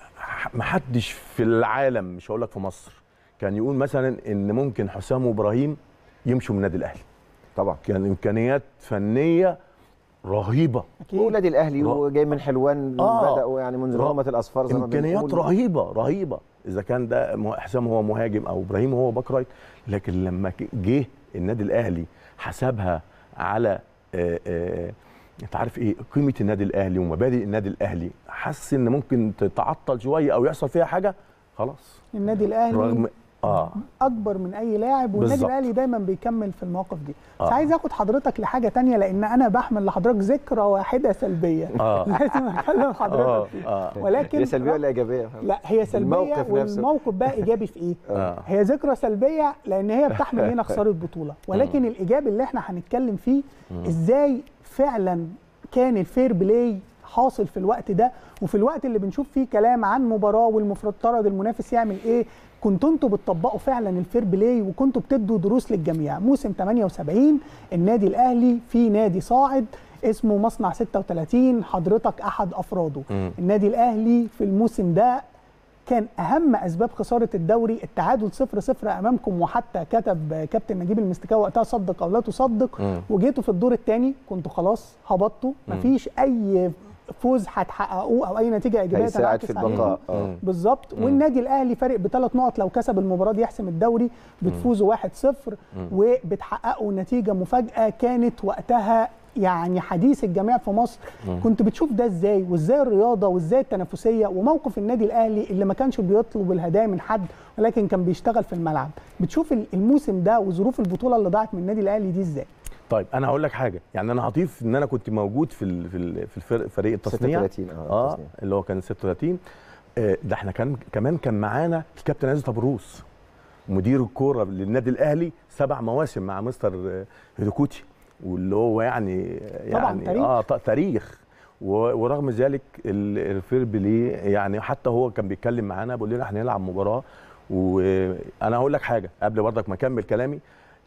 محدش في العالم مش هقول لك في مصر كان يقول مثلا ان ممكن حسام وابراهيم يمشوا من النادي الاهلي. طبعا كان امكانيات فنيه رهيبه. والنادي الاهلي وجاي من حلوان آه بداوا يعني منذ رمة الاصفار زي ما امكانيات رهيبه رهيبه، اذا كان ده حسام هو مهاجم او ابراهيم هو باك رايت. لكن لما جه النادي الاهلي حسبها على آآ آآ انت عارف ايه قيمه النادي الاهلي ومبادئ النادي الاهلي، حس ان ممكن تتعطل شويه او يحصل فيها حاجه، خلاص النادي الاهلي رغم آه. اكبر من اي لاعب، والنادي الاهلي دايما بيكمل في المواقف دي. آه. بس عايز اخد حضرتك لحاجه تانية، لان انا بحمل لحضرتك ذكرى واحده سلبيه. آه. لازم اكلم حضرتك فيها. آه. ولكن هي سلبيه ولا ايجابيه؟ لا هي سلبيه، والموقف بقى ايجابي في ايه؟ آه. هي ذكرى سلبيه لان هي بتحمل لنا خساره بطوله، ولكن الايجابي اللي احنا هنتكلم فيه ازاي فعلا كان الفير بلاي حاصل في الوقت ده، وفي الوقت اللي بنشوف فيه كلام عن مباراه والمفترض المنافس يعمل ايه، كنتوا انتوا بتطبقوا فعلا الفير بلاي وكنتوا بتدوا دروس للجميع. موسم ثمانية وسبعين النادي الاهلي في نادي صاعد اسمه مصنع ستة وثلاثين، حضرتك احد افراده. م. النادي الاهلي في الموسم ده كان اهم اسباب خساره الدوري التعادل صفر صفر امامكم، وحتى كتب كابتن نجيب المستكاوي وقتها صدق او لا تصدق. م. وجيتوا في الدور الثاني كنتوا خلاص هبطتوا، مفيش اي فوز هتحققوه او اي نتيجه ايجابيه هيساعد في البقاء. بالظبط. والنادي الاهلي فارق بثلاث نقط، لو كسب المباراه دي يحسم الدوري، بتفوزوا واحد صفر وبتحققوا نتيجه مفاجاه كانت وقتها يعني حديث الجميع في مصر. مم. كنت بتشوف ده ازاي، وازاي الرياضه وازاي التنافسيه وموقف النادي الاهلي اللي ما كانش بيطلب الهدايا من حد ولكن كان بيشتغل في الملعب؟ بتشوف الموسم ده وظروف البطوله اللي ضاعت من النادي الاهلي دي ازاي؟ طيب انا هقول لك حاجه، يعني انا هضيف ان انا كنت موجود في ال في ال في الفريق فريق التصنيع ستة وثلاثين اه, آه اللي هو كان ستة وثلاثين. آه ده احنا كان كمان كان معانا الكابتن عزت ابو الروس مدير الكوره للنادي الاهلي سبع مواسم مع مستر هيدوكوتي، واللي هو يعني يعني تاريخ. اه تاريخ. ورغم ذلك الفير بلاي يعني حتى هو كان بيتكلم معانا بيقول لنا احنا هنلعب مباراه. وانا هقول لك حاجه قبل برضك ما اكمل كلامي،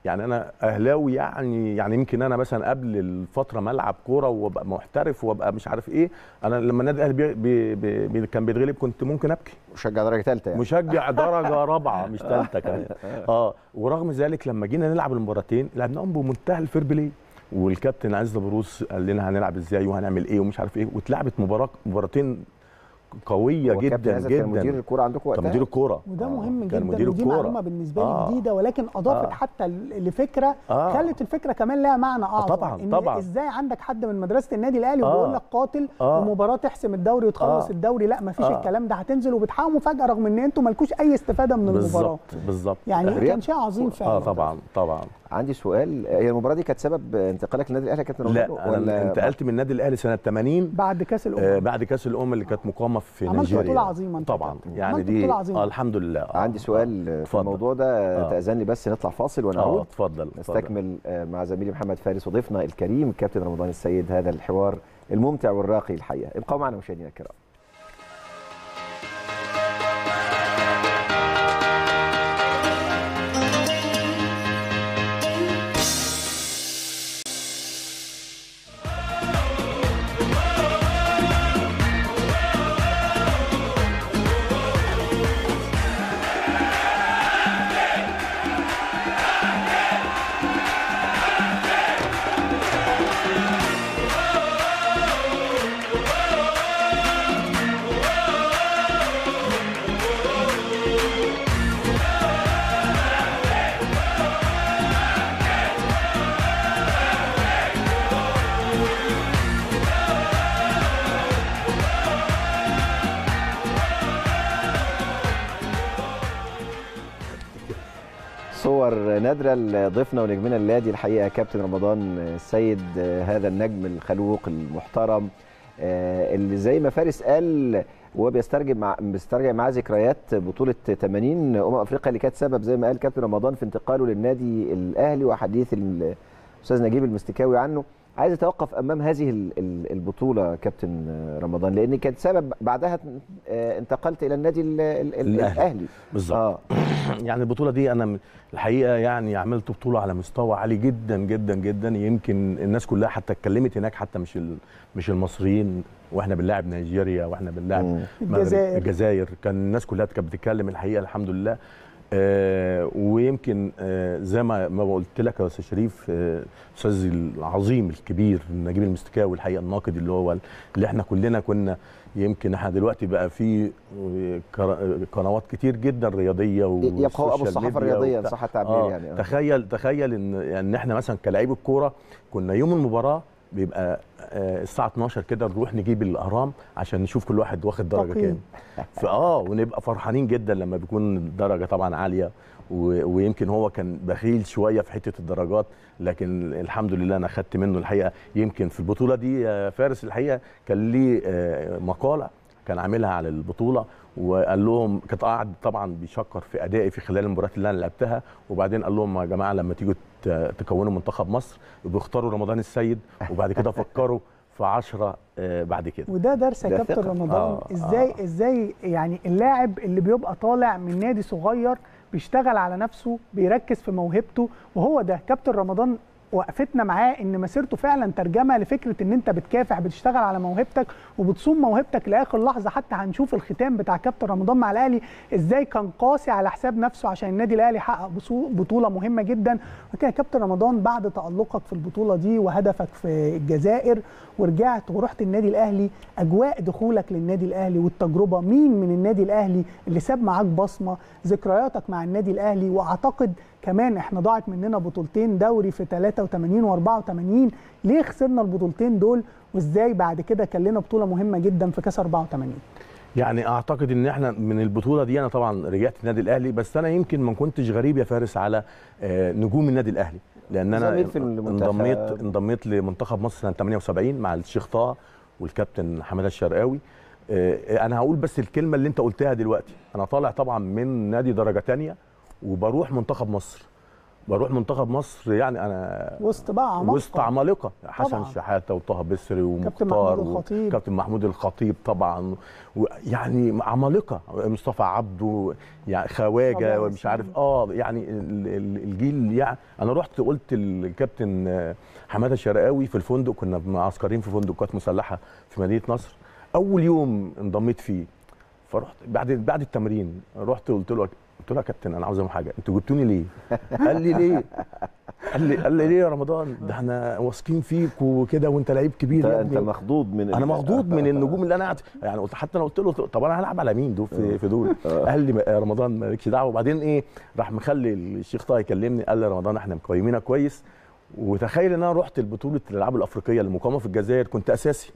يعني انا اهلاوي، يعني يعني يمكن انا مثلا قبل الفتره ما العب كوره وابقى محترف وابقى مش عارف ايه، انا لما النادي الاهلي بي بي بي بي كان بيتغلب كنت ممكن ابكي. مشجع درجه ثالثه يعني. مشجع درجه رابعه مش ثالثه كمان. اه ورغم ذلك لما جينا نلعب المباراتين لعبناهم بمنتهى الفير بلاي، والكابتن عز بروس قال لنا هنلعب ازاي وهنعمل ايه ومش عارف ايه، واتلعبت مباراه مباراتين قويه جدا جدا. كان مدير الكوره عندكم وقتها؟ كان مدير الكوره، وده مهم كان جدا، مدير ودي الكورة. معلومه بالنسبه لي آه. جديده، ولكن اضافت آه. حتى لفكره آه. خلت الفكره كمان لها معنى اعظم. طبعا إن طبعا. ازاي عندك حد من مدرسه النادي الاهلي آه. وبيقول لك قاتل آه. ومباراه تحسم الدوري وتخلص آه. الدوري، لا مفيش آه. الكلام ده، هتنزل وبتحققوا مفاجاه رغم ان انتم مالكوش اي استفاده من المباراه. بالظبط بالظبط. يعني كان شيء عظيم فعلا. اه طبعا طبعا. عندي سؤال، هي المباراه دي كانت سبب انتقالك للنادي الاهلي يا كابتن لا رمضان؟ انا ولا انتقلت من النادي الاهلي سنه ثمانين بعد كاس الامم. آه بعد كاس الامم اللي كانت مقامه في عملت نيجيريا. بطولة عظيمة انت طبعا كابتن. يعني عملت دي بطولة عظيمة. آه الحمد لله. آه عندي سؤال آه. في الموضوع ده، آه. تأذن لي بس نطلع فاصل ونعود. اه اتفضل. نستكمل مع زميلي محمد فارس وضيفنا الكريم الكابتن رمضان السيد هذا الحوار الممتع والراقي الحقيقه. ابقوا معنا مشاهدينا الكرام. صور نادرة لضيفنا ونجمنا النادي الحقيقة كابتن رمضان السيد، هذا النجم الخلوق المحترم اللي زي ما فارس قال وهو بيسترجع مع بيسترجع معاه ذكريات بطولة ثمانين أمم أفريقيا اللي كانت سبب زي ما قال كابتن رمضان في انتقاله للنادي الأهلي، وحديث الأستاذ نجيب المستكاوي عنه. عايز اتوقف امام هذه البطوله كابتن رمضان، لان كانت سبب بعدها انتقلت الى النادي الاهلي. بالظبط. آه. يعني البطوله دي انا الحقيقه يعني عملت بطوله على مستوى عالي جدا جدا جدا، يمكن الناس كلها حتى اتكلمت هناك، حتى مش مش المصريين، واحنا بنلاعب نيجيريا واحنا بنلاعب الجزائر الجزائر كان الناس كلها كانت بتتكلم الحقيقه الحمد لله. آه ويمكن آه زي ما ما قلت لك يا استاذ شريف، الاستاذ آه العظيم الكبير نجيب المستكاوي الحقيقه الناقد اللي هو اللي احنا كلنا كنا، يمكن احنا دلوقتي بقى في قنوات كتير جدا رياضيه يبقى هو ابو الصحافه الرياضيه ان صح التعبير. آه يعني آه. تخيل تخيل ان ان احنا مثلا كلاعيب الكوره كنا يوم المباراه بيبقى الساعه اتناشر كده نروح نجيب الاهرام عشان نشوف كل واحد واخد درجه كام. فاه ونبقى فرحانين جدا لما بيكون الدرجه طبعا عاليه، ويمكن هو كان بخيل شويه في حته الدرجات، لكن الحمد لله انا خدت منه الحقيقه. يمكن في البطوله دي فارس الحقيقه كان ليه مقاله كان عاملها على البطوله، وقال لهم كانت قاعد طبعا بيشكر في ادائي في خلال المباريات اللي انا لعبتها، وبعدين قال لهم يا جماعه لما تيجوا تكونوا منتخب مصر بيختاروا رمضان السيد، وبعد كده فكروا في عشرة بعد كده. وده درس يا كابتن رمضان. آه ازاي آه. ازاي يعني اللاعب اللي بيبقى طالع من نادي صغير بيشتغل على نفسه، بيركز في موهبته، وهو ده كابتن رمضان وقفتنا معاه ان مسيرته فعلا ترجمه لفكره ان انت بتكافح، بتشتغل على موهبتك وبتصوم موهبتك لاخر لحظه. حتى هنشوف الختام بتاع كابتن رمضان مع الاهلي ازاي كان قاسي على حساب نفسه عشان النادي الاهلي يحقق بطوله مهمه جدا. وكان كابتن رمضان بعد تالقك في البطوله دي وهدفك في الجزائر ورجعت ورحت النادي الاهلي، اجواء دخولك للنادي الاهلي والتجربه، مين من النادي الاهلي اللي ساب معاك بصمه، ذكرياتك مع النادي الاهلي. واعتقد كمان احنا ضاعت مننا بطولتين دوري في ثلاثة وثمانين وأربعة وثمانين، ليه خسرنا البطولتين دول وازاي بعد كده كان لنا بطوله مهمه جدا في كاس أربعة وثمانين؟ يعني اعتقد ان احنا من البطوله دي انا طبعا رجعت النادي الاهلي، بس انا يمكن ما كنتش غريب يا فارس على نجوم النادي الاهلي، لان انا انضميت انضميت لمنتخب مصر سنه ثمانية وسبعين مع الشيخ طه والكابتن حماده الشرقاوي. انا هقول بس الكلمه اللي انت قلتها دلوقتي، انا طالع طبعا من نادي درجه ثانيه وبروح منتخب مصر، بروح منتخب مصر يعني انا وسط بقى عمالقه وسط عمالقه حسن طبعاً. شحاته وطه بسري كابتن ومختار محمود الخطيب. كابتن محمود الخطيب طبعا، يعني عمالقه مصطفى عبده يعني خواجه ومش عارف اه يعني الجيل. يعني انا رحت قلت للكابتن حماده الشرقاوي في الفندق، كنا معسكرين في فندق قوات مسلحه في مدينه نصر، اول يوم انضميت فيه، فرحت بعد بعد التمرين رحت قلت له قلت له يا كابتن انا عاوز اعمل حاجه، انتوا جبتوني ليه؟ قال لي ليه؟ قال لي قال لي ليه يا رمضان؟ ده احنا واثقين فيك وكده وانت لعيب كبير يا ابني. انت مخضوض من انا مخضوض من النجوم اللي انا قاعد يعني قلت حتى انا قلت له طب انا هلعب على مين دول في, في دول؟ قال لي يا رمضان مالكش دعوه. وبعدين ايه راح مخلي الشيخ طه يكلمني قال لي يا رمضان احنا مقيمينك كويس. وتخيل ان انا رحت البطوله الالعاب الافريقيه المقامه في الجزائر كنت اساسي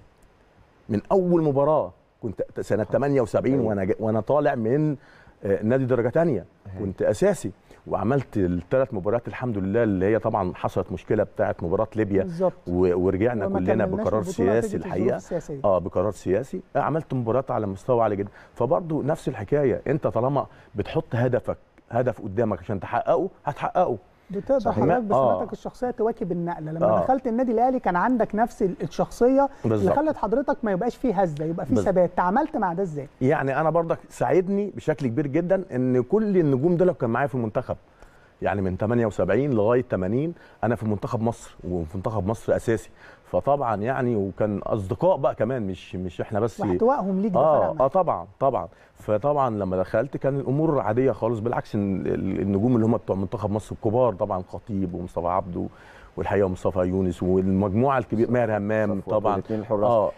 من اول مباراه، كنت سنه ثمانية وسبعين وانا وانا طالع من نادي درجه ثانيه كنت اساسي، وعملت الثلاث مباريات الحمد لله اللي هي طبعا حصلت مشكله بتاعه مباراه ليبيا بالظبط. ورجعنا كلنا بقرار سياسي الحقيقه اه بقرار سياسي. عملت مباريات على مستوى عالي جدا. فبرضه نفس الحكايه، انت طالما بتحط هدفك هدف قدامك عشان تحققه هتحققه. بتقدر حضرتك بسمتك آه. الشخصيه تواكب النقله. لما آه. دخلت النادي الاهلي كان عندك نفس الشخصيه بالزبط. اللي خلت حضرتك ما يبقاش فيه هزه، يبقى فيه ثبات. تعاملت مع ده ازاي؟ يعني انا برضك ساعدني بشكل كبير جدا ان كل النجوم دول كان معايا في المنتخب، يعني من ثمانية وسبعين لغايه ثمانين انا في منتخب مصر وفي منتخب مصر اساسي. فطبعا يعني وكان اصدقاء بقى كمان، مش مش احنا بس واحتوائهم ليك ده اه اه طبعا طبعا. فطبعا لما دخلت كان الامور عاديه خالص، بالعكس النجوم اللي هم بتوع منتخب مصر الكبار طبعا خطيب ومصطفى عبده والحقيقه مصطفى يونس والمجموعه الكبيره ماهر همام طبعا اه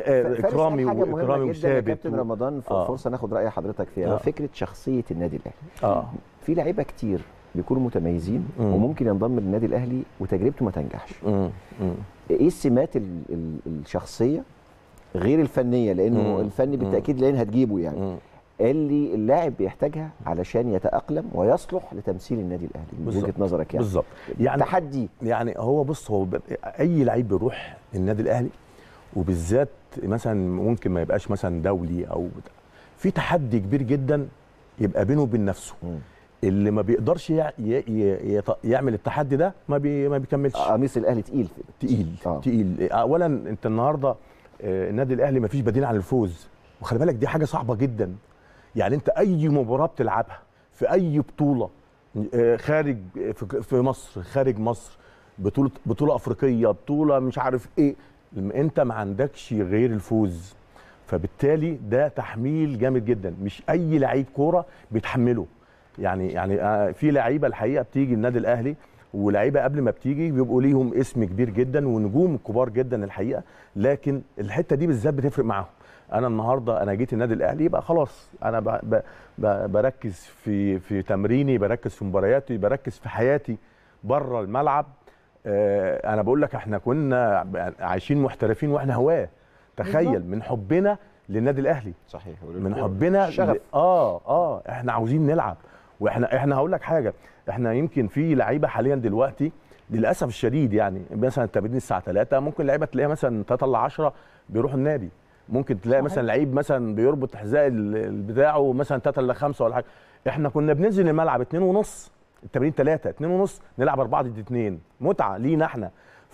اكرامي واكرامي وثابت كابتن رمضان آه. فرصه ناخد راي حضرتك فيها. آه. فكره شخصيه النادي الاهلي اه في لعيبه كتير بيكونوا متميزين مم. وممكن ينضم للنادي الاهلي وتجربته ما تنجحش. مم. مم. ايه السمات ال ال الشخصيه غير الفنيه، لانه مم. الفني بالتاكيد لان هتجيبه يعني مم. اللي اللاعب بيحتاجها علشان يتاقلم ويصلح لتمثيل النادي الاهلي من وجهه نظرك؟ يعني بالظبط يعني تحدي. يعني هو بص، هو اي لعيب بيروح النادي الاهلي وبالذات مثلا ممكن ما يبقاش مثلا دولي او في تحدي كبير جدا يبقى بينه وبين نفسه. مم. اللي ما بيقدرش يع... ي... ي... يعمل التحدي ده ما بي... ما بيكملش. قميص الاهلي تقيل تقيل آه. تقيل. اولا انت النهارده آه النادي الاهلي ما فيش بديل عن الفوز، وخلي بالك دي حاجه صعبه جدا. يعني انت اي مباراه بتلعبها في اي بطوله آه خارج في مصر خارج مصر، بطوله بطوله افريقيه بطوله مش عارف ايه، انت ما عندكش غير الفوز. فبالتالي ده تحميل جامد جدا، مش اي لعيب كوره بيتحمله. يعني يعني في لعيبه الحقيقه بتيجي النادي الاهلي ولاعيبه قبل ما بتيجي بيبقوا ليهم اسم كبير جدا ونجوم كبار جدا الحقيقه، لكن الحته دي بالذات بتفرق معاهم. انا النهارده انا جيت النادي الاهلي يبقى خلاص انا ب ب ب بركز في في تمريني، بركز في مبارياتي، بركز في حياتي بره الملعب. آه انا بقول لك احنا كنا عايشين محترفين واحنا هواه. تخيل من حبنا للنادي الاهلي. صحيح. من حبنا ل... اه اه احنا عاوزين نلعب. واحنا احنا هقول لك حاجه، احنا يمكن في لعيبه حاليا دلوقتي للاسف الشديد، يعني مثلا التمرين الساعه ثلاثة ممكن لعيبه تلاقيها مثلا ثلاثة إلا عشرة بيروحوا النادي، ممكن تلاقي صحيح. مثلا لعيب مثلا بيربط حذاء بتاعه مثلا ثلاثة إلا خمسة ولا حاجه. احنا كنا بننزل الملعب اتنين ونص، التمرين ثلاثة اتنين ونص، نلعب أربعة ضد اتنين، متعه لينا احنا.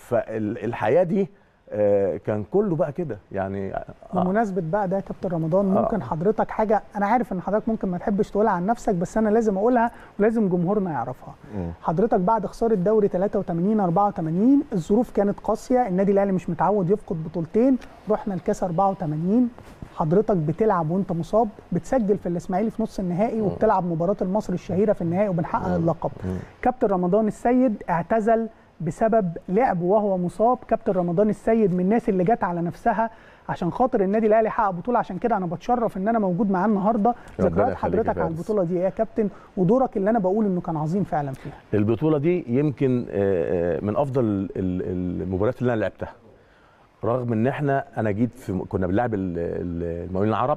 فالحياه دي آه كان كله بقى كده يعني. آه بمناسبه بقى ده يا كابتن رمضان، ممكن آه حضرتك حاجه انا عارف ان حضرتك ممكن ما تحبش تقولها عن نفسك، بس انا لازم اقولها ولازم جمهورنا يعرفها. م. حضرتك بعد خساره دوري ثلاثة وثمانين أربعة وثمانين الظروف كانت قاسيه، النادي الاهلي مش متعود يفقد بطولتين، رحنا الكاس أربعة وثمانين، حضرتك بتلعب وانت مصاب، بتسجل في الاسماعيلي في نص النهائي وبتلعب مباراه المصري الشهيره في النهائي وبنحقق اللقب. م. كابتن رمضان السيد اعتزل بسبب لعبه وهو مصاب. كابتن رمضان السيد من الناس اللي جت على نفسها عشان خاطر النادي الاهلي يحقق بطوله، عشان كده انا بتشرف ان انا موجود معاه النهارده. ذكريات حضرتك على البطوله دي يا كابتن، ودورك اللي انا بقول انه كان عظيم فعلا فيها. البطوله دي يمكن من افضل المباريات اللي انا لعبتها، رغم ان احنا انا جيت في كنا بنلعب المقاولين العرب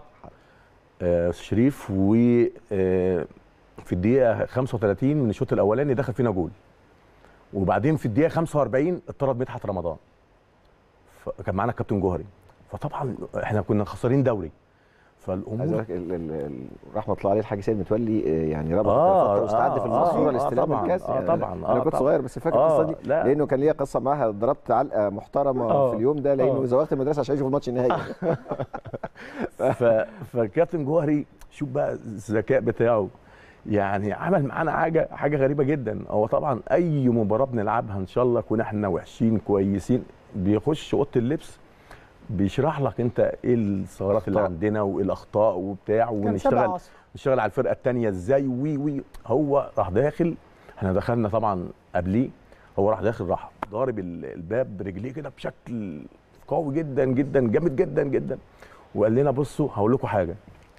شريف، وفي الدقيقه خمسة وثلاثين من الشوط الاولاني دخل فينا جول، وبعدين في الدقيقه خمسة وأربعين اتطرد مدحت رمضان، كان معانا الكابتن جوهري. فطبعا احنا كنا خسرين دوري، فالامور رحمه الله عليه الحاج سيد متولي يعني ربط آه الخطه واستعد في المنصوره آه لاستلام آه الكاس. آه يعني طبعا انا آه كنت طبعًا صغير بس فاكر آه القصه دي لانه كان ليا قصه معاها، ضربت علقه محترمه آه في اليوم ده لانه آه زوغت المدرسه عشان اشوف الماتش النهائي. ف... فالكابتن جوهري شوف بقى الذكاء بتاعه، يعني عمل معانا حاجه حاجه غريبه جدا. هو طبعا اي مباراه بنلعبها ان شاء الله كنا احنا وحشين كويسين بيخش اوضه اللبس بيشرح لك انت ايه الثغرات اللي عندنا وايه الاخطاء وبتاع، ونشتغل نشتغل على الفرقه الثانيه ازاي وي وي هو راح داخل، احنا دخلنا طبعا قبليه، هو راح داخل راح ضارب الباب برجليه كده بشكل قوي جدا جدا جامد جدا جدا، وقال لنا بصوا هقول لكم حاجه،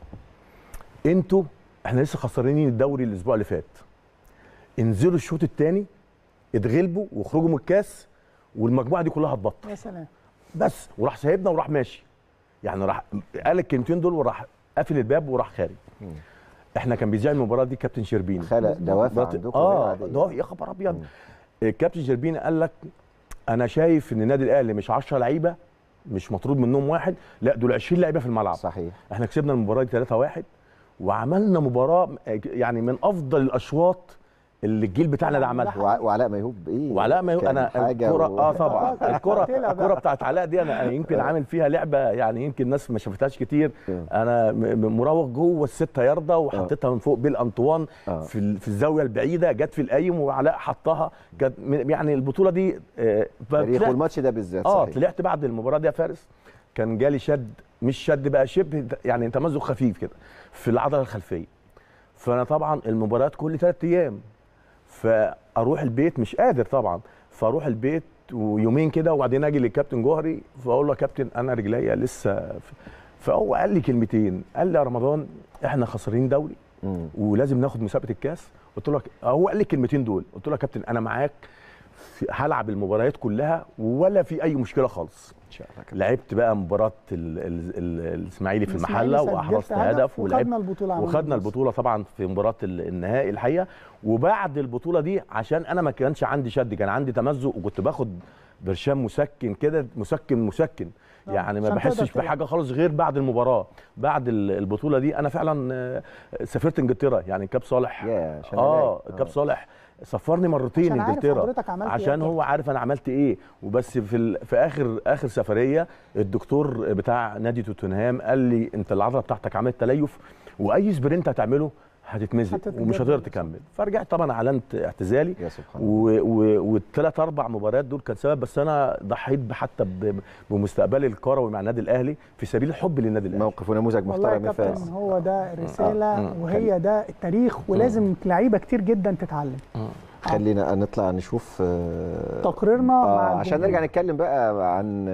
انتوا احنا لسه خسرانين الدوري الاسبوع اللي فات، انزلوا الشوط الثاني اتغلبوا واخرجوا من الكاس والمجموعه دي كلها هتبطل. يا سلام. بس وراح سايبنا وراح ماشي، يعني راح قال الكلمتين دول وراح قافل الباب وراح خارج. مم. احنا كان بيذيع المباراه دي كابتن شربيني، خلق دوافع عندكم. اه ده يا خبر ابيض. الكابتن شربيني قال لك انا شايف ان النادي الاهلي مش عشرة لعيبه مش مطرود منهم واحد، لا دول عشرين لعيبه في الملعب. صحيح. احنا كسبنا المباراه دي ثلاثة واحد وعملنا مباراه يعني من افضل الاشواط اللي الجيل بتاعنا ده عملها. وعلاء ميهوب ايه؟ وعلاء ميهوب انا الكره و... اه طبعا الكره الكره بتاعت علاء دي انا يمكن عامل فيها لعبه يعني يمكن الناس ما شافتهاش كتير. انا مراوغ جوه الستة ياردة وحطيتها من فوق بيل انطوان في في الزاويه البعيده جت في القايم وعلاء حطها، كانت يعني البطوله دي تاريخ والماتش ده بالذات. اه طلعت بعد المباراه دي يا فارس كان جالي شد، مش شد بقى شبه يعني تمزق خفيف كده في العضله الخلفيه، فانا طبعا المباريات كل ثلاث ايام فاروح البيت مش قادر طبعا، فاروح البيت ويومين كده وبعدين اجي للكابتن جوهري فاقول له يا كابتن انا رجليا لسه، فهو قال لي كلمتين، قال لي يا رمضان احنا خسرانين دوري ولازم ناخد مسابقه الكاس. قلت له هو قال لي الكلمتين دول، قلت له يا كابتن انا معاك هلعب المباريات كلها ولا في اي مشكله خالص ان شاء الله. لعبت بقى مباراه الاسماعيلي في المحله واحرزت هدف وخدنا البطوله وخدنا البطوله طبعا في مباراه النهائي الحقيقه. وبعد البطوله دي عشان انا ما كانش عندي شد كان عندي تمزق وكنت باخد برشام مسكن كده مسكن مسكن يعني ما بحسش بحاجه خالص غير بعد المباراه. بعد البطوله دي انا فعلا سافرت انجلترا، يعني كاب صالح اه كاب صالح سفرني مرتين انجلترا عشان هو عارف انا عملت ايه. وبس في ال... في اخر اخر سفريه الدكتور بتاع نادي توتنهام قال لي انت العضله بتاعتك عملت تليف واي سبرنت هتعمله هتتمزق ومش هتقدر تكمل. فرجعت طبعا اعلنت اعتزالي والثلاث اربع مباريات دول كان سبب، بس انا ضحيت حتى بمستقبلي الكروي مع النادي الاهلي في سبيل الحب للنادي الاهلي. موقف ونموذج محترم يا فارس. هو ده رساله آه. وهي ده التاريخ ولازم لعيبه كتير جدا تتعلم. آه. خلينا نطلع نشوف آه تقريرنا آه مع عشان نرجع نتكلم بقى عن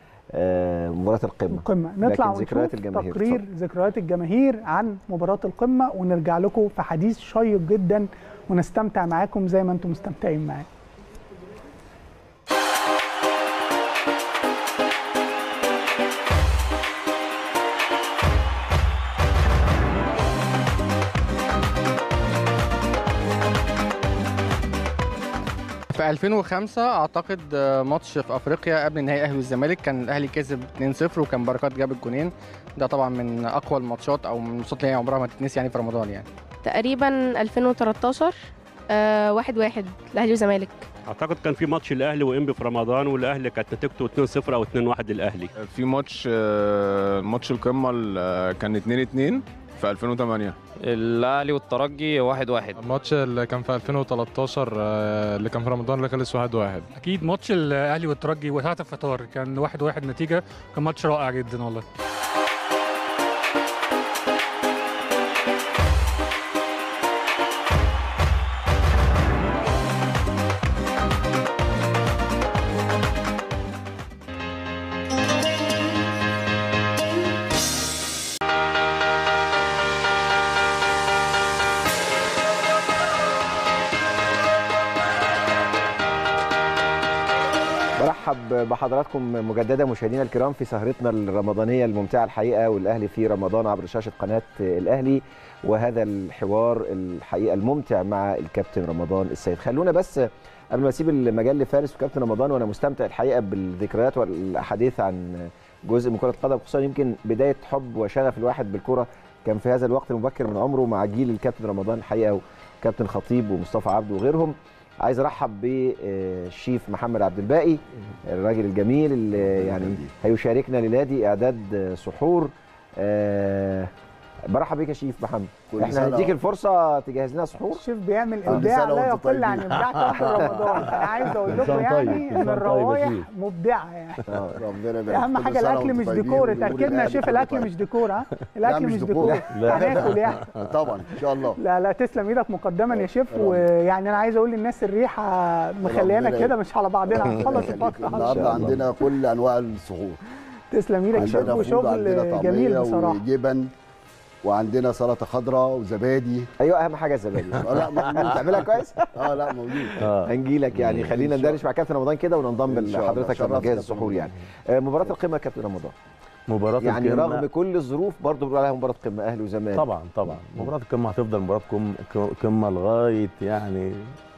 آه مباراة القمة. القمة نطلع ونشوف تقرير فضل. ذكريات الجماهير عن مباراة القمة ونرجع لكم في حديث شيق جدا ونستمتع معاكم زي ما انتم مستمتعين معانا. في ألفين وخمسة اعتقد ماتش في افريقيا قبل نهائي الاهلي والزمالك كان الاهلي كسب اتنين صفر وكان بركات جاب الجونين. ده طبعا من اقوى الماتشات او من الماتشات اللي هي عمرها ما تتنسي يعني في رمضان. يعني تقريبا ألفين وتلتاشر آه واحد واحد الاهلي والزمالك. اعتقد كان في ماتش الاهلي وانبي في رمضان والاهلي كانت نتيجته اتنين صفر او اتنين واحد للاهلي. في ماتش ماتش القمه كان اتنين اتنين في ألفين وتمانية الاهلي والترجي واحد واحد. الماتش اللي كان في ألفين وتلتاشر اللي كان في رمضان اللي خلص واحد واحد. اكيد ماتش الاهلي والترجي وساعة الفطار كان واحد واحد نتيجه، كان ماتش رائع جدا والله. برحب بحضراتكم مجددا مشاهدينا الكرام في سهرتنا الرمضانيه الممتعه الحقيقه، والاهلي في رمضان عبر شاشه قناه الاهلي، وهذا الحوار الحقيقه الممتع مع الكابتن رمضان السيد. خلونا بس قبل ما اسيب المجال لفارس وكابتن رمضان، وانا مستمتع الحقيقه بالذكريات والاحاديث عن جزء من كره القدم، خصوصا يمكن بدايه حب وشغف الواحد بالكره كان في هذا الوقت المبكر من عمره مع جيل الكابتن رمضان الحقيقه وكابتن خطيب ومصطفى عبده وغيرهم. عايز ارحب بالشيف محمد عبد الباقي الراجل الجميل اللي يعني هيشاركنا لنادي اعداد سحور. أه برحب بيك يا شيف محمد. احنا هنديك الفرصه تجهز لنا سحور. الشيف بيعمل ابداع لا يقل عن ابداع كابتن رمضان. انا عايز اقول لكم يعني ان الروايح مبدعه يعني. ربنا اهم حاجه الاكل مش ديكور. اتاكدنا يا شيف الاكل مش ديكور. ها الاكل مش ديكور هناكل يعني طبعا ان شاء الله. لا لا تسلم ايدك مقدما يا شيف. ويعني انا عايز اقول للناس الريحه مخليانا كده مش على بعضنا. هنخلص الفقره النهارده عندنا كل انواع السحور. تسلم ايدك يا شيف وشغل جميل بصراحه. وجبن وعندنا سلطه خضراء وزبادي. ايوه اهم حاجه الزبادي. لا موجود. تعملها كويس؟ اه لا موجود. اه هنجي لك يعني. خلينا ندردش مع كابتن رمضان كده وننضم لحضرتك لما نجهز السحور يعني. مباراه القمه يا كابتن رمضان. مباراه يعني القمه رغم كل الظروف برضه بنقول عليها مباراه قمه اهلي وزمالك. طبعا طبعا مباراه القمه هتفضل مباراه قمه لغايه يعني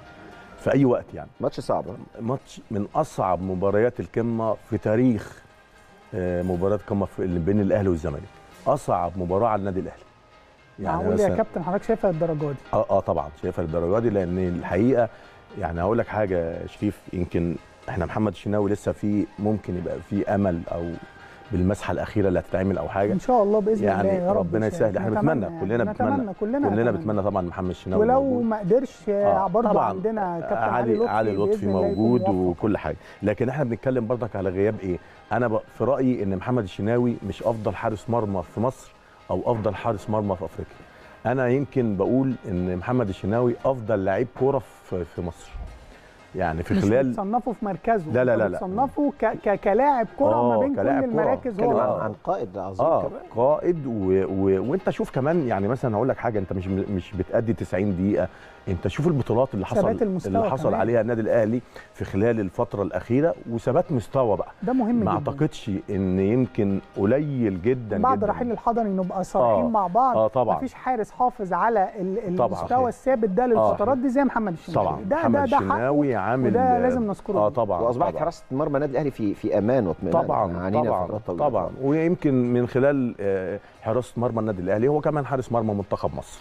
في اي وقت يعني. ماتش صعب. ماتش من اصعب مباريات القمه في تاريخ مباراه قمه بين الاهلي والزمالك. اصعب مباراه على النادي الاهلي. يعني معقول يا كابتن حضرتك شايفها الدرجه دي؟ اه اه طبعا شايفها الدرجه دي، لان الحقيقه يعني هقول لك حاجه يا شريف، يمكن احنا محمد الشناوي لسه في ممكن يبقى في امل او بالمسحه الاخيره اللي هتتعمل او حاجه ان شاء الله باذن يعني الله يا رب. ربنا يسهل. احنا بنتمنى يعني. كلنا بنتمنى كلنا كلنا بنتمنى طبعا محمد الشناوي ولو موجود. ما قدرش آه برضه عندنا كابتن علي لطفي علي لطفي موجود وكل حاجه. لكن احنا بنتكلم برضك على غياب ايه. انا في رايي ان محمد الشناوي مش افضل حارس مرمى في مصر او افضل حارس مرمى في افريقيا. انا يمكن بقول ان محمد الشناوي افضل لعيب كوره في مصر يعني في خلال. مش بتصنفه في مركزه. لا لا لا لا بتصنفه كلاعب كوره ما بين كل المراكز. هو عن, عن قائد عظيم آه كمان. قائد و... و... وانت شوف كمان يعني مثلا هقول لك حاجه، انت مش مش بتأدي تسعين دقيقه. انت شوف البطولات اللي حصل اللي حصل كمان. عليها النادي الاهلي في خلال الفتره الاخيره وثبات مستوى بقى. ده مهم ما جدا. ما اعتقدش ان يمكن قليل جدا بعد جدا. رحيل الحضري نبقى صريحين آه مع بعض. اه طبعا مفيش حارس حافظ على المستوى الثابت ده للفترات دي زي محمد الشناوي. طبعا ده محمد ده الشناوي عامل ده لازم نذكره. اه طبعا واصبحت حراسه مرمى النادي الاهلي في في امان واطمئنان. طبعا طبعا طبعا ويمكن من خلال حراسه مرمى النادي الاهلي هو كمان حارس مرمى منتخب مصر.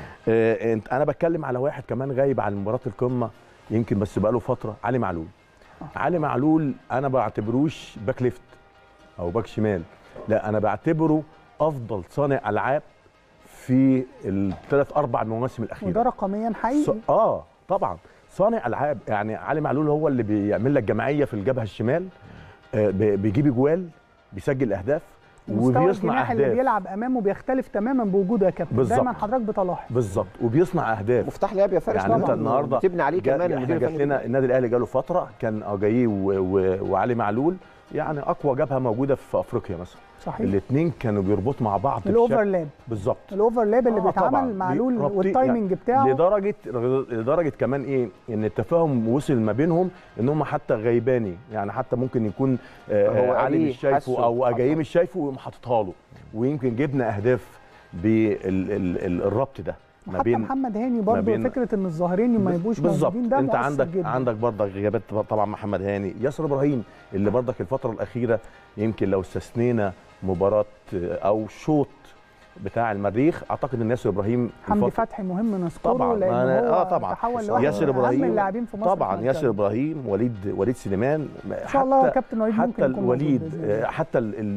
آه انت انا بتكلم على واحد كمان غايب عن مباراه القمه يمكن بس بقاله فتره، علي معلول. آه. علي معلول انا بعتبروش باك ليفت او باك شمال، لا انا بعتبره افضل صانع العاب في الثلاث اربع مواسم الاخيره. وده رقميا حقيقي. ص... اه طبعا صانع العاب. يعني علي معلول هو اللي بيعمل لك جماعيه في الجبهه الشمال، آه بيجيب اجوال، بيسجل اهداف وبيصنع اهداف. اللي بيلعب امامه بيختلف تماما بوجوده يا كابتن. دايما حضرتك بتلاحظ بالظبط وبيصنع اهداف. مفتاح لعب يا فارس. يعني انت النهارده بتبني عليه كمان. احنا جات لنا النادي الاهلي جاله فتره كان اجاييه وعلي معلول يعني اقوى جبهه موجوده في افريقيا مثلا. صحيح. الاثنين كانوا بيربطوا مع بعض. الاوفرلاب بالظبط. الاوفرلاب اللي آه بيتعمل معلول والتايمنج يعني بتاعه لدرجه لدرجه كمان ايه ان التفاهم وصل ما بينهم ان هم حتى غيباني يعني حتى ممكن يكون آه علي مش شايفه او اجاييه مش شايفه ويقوم حاططها له، ويمكن جبنا اهداف بالربط ده ما بين محمد هاني برضه. فكره ان الظاهرين ما يبقوش موجودين ده انت عندك جداً. عندك برضك غيابات طبعا محمد هاني، ياسر ابراهيم اللي برضك الفتره الاخيره يمكن لو استثنينا مباراه او شوط بتاع المريخ اعتقد ان ياسر ابراهيم حمدي فتحي مهم نذكره طبعا لان هو اه طبعا تحول لواحد ياسر ابراهيم اهم اللاعبين في مصر. طبعا ياسر ابراهيم وليد وليد سليمان ان شاء الله كابتن وليد حتى الوليد حتى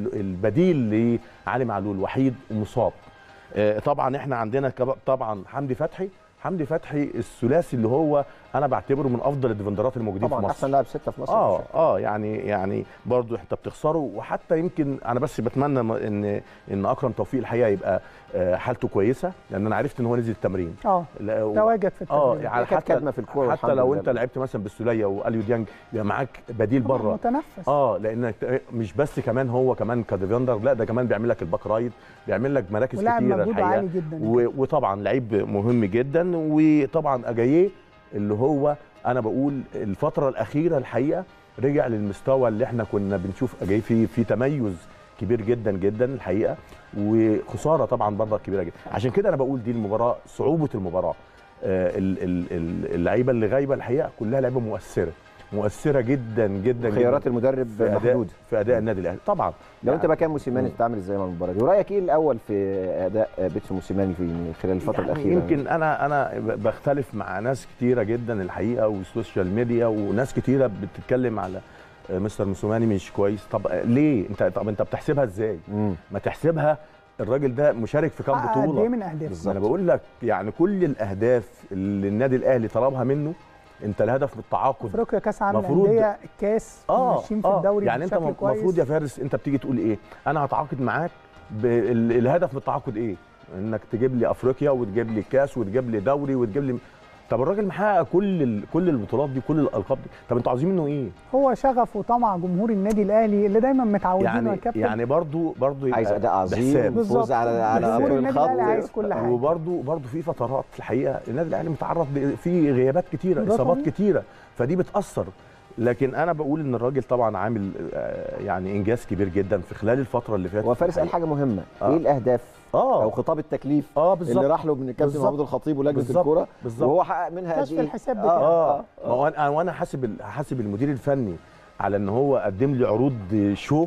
البديل لعلي معلول وحيد ومصاب. طبعا احنا عندنا طبعا حمدي فتحي حمدي فتحي الثلاثي اللي هو انا بعتبره من افضل الديفندرات الموجودين في مصر. طبعا احسن لاعب سته في مصر. اه اه يعني يعني برضه انت بتخسره. وحتى يمكن انا بس بتمنى ان ان اكرم توفيق الحقيقه يبقى حالته كويسه لان انا عرفت ان هو نزل التمرين. اه تواجد في التمرين. اه يعني حتى في الكوره حتى لو انت لعبت مثلا بالسوليه واليو ديانج يبقى معاك بديل بره متنفس. اه لان مش بس كمان هو كمان كديفندر، لا ده كمان بيعمل لك الباك رايت، بيعمل لك مراكز كتيره الحقيقه. وطبعا لعيب مهم جدا. وطبعا اجاييه اللي هو انا بقول الفتره الاخيره الحقيقه رجع للمستوى اللي احنا كنا بنشوف اجاييه فيه في تميز كبير جدا جدا الحقيقه. وخساره طبعا برضه كبيره جدا. عشان كده انا بقول دي المباراه صعوبه المباراه. آه اللعيبه اللي غايبه الحقيقه كلها لعيبه مؤثره مؤثره جدا جدا خيارات جداً المدرب في أداء محدوده في اداء النادي الاهلي طبعا. لو يعني انت مكان موسيماني تتعامل ازاي مع المباراه دي؟ ورايك ايه الاول في اداء بيتسو موسيماني في خلال الفتره يعني الاخيره؟ يمكن انا انا بختلف مع ناس كتيره جدا الحقيقه، والسوشيال ميديا وناس كتيره بتتكلم على مستر موسيماني مش كويس. طب ليه انت طب انت بتحسبها ازاي؟ مم. ما تحسبها الراجل ده مشارك في كام بطوله؟ قد ايه من اهداف؟ انا بقول لك يعني كل الاهداف اللي النادي الاهلي طلبها منه، انت الهدف من التعاقد افريقيا، كاس عالم الانديه، الكاس، اه ماشيين في آه الدوري يعني انت المفروض يا فارس انت بتيجي تقول ايه؟ انا هتعاقد معاك، الهدف من التعاقد ايه؟ انك تجيب لي افريقيا وتجيب لي كاس وتجيب لي دوري وتجيب لي. طب الراجل محقق كل كل البطولات دي، كل الالقاب دي، طب انتوا عايزين منه ايه؟ هو شغف وطمع جمهور النادي الاهلي اللي دايما متعودين يعني يا كابتن، يعني برضه برضه عايز اداء عظيم وفوز على على جمهور النادي الاهلي عايز كل حاجه. وبرضه برضه في فترات الحقيقه النادي الاهلي متعرض في غيابات كتيره، اصابات كتيره، فدي بتاثر. لكن انا بقول ان الراجل طبعا عامل يعني انجاز كبير جدا في خلال الفتره اللي فاتت. وفارس قال حاجه مهمه، آه. ايه الاهداف اه او خطاب التكليف اه اللي راح له من الكابتن محمود الخطيب ولجنه الكوره، وهو حقق منها كشف الحساب بتاعه. اه, آه. آه. آه. وانا حاسب حاسب المدير الفني على ان هو قدم لي عروض شو،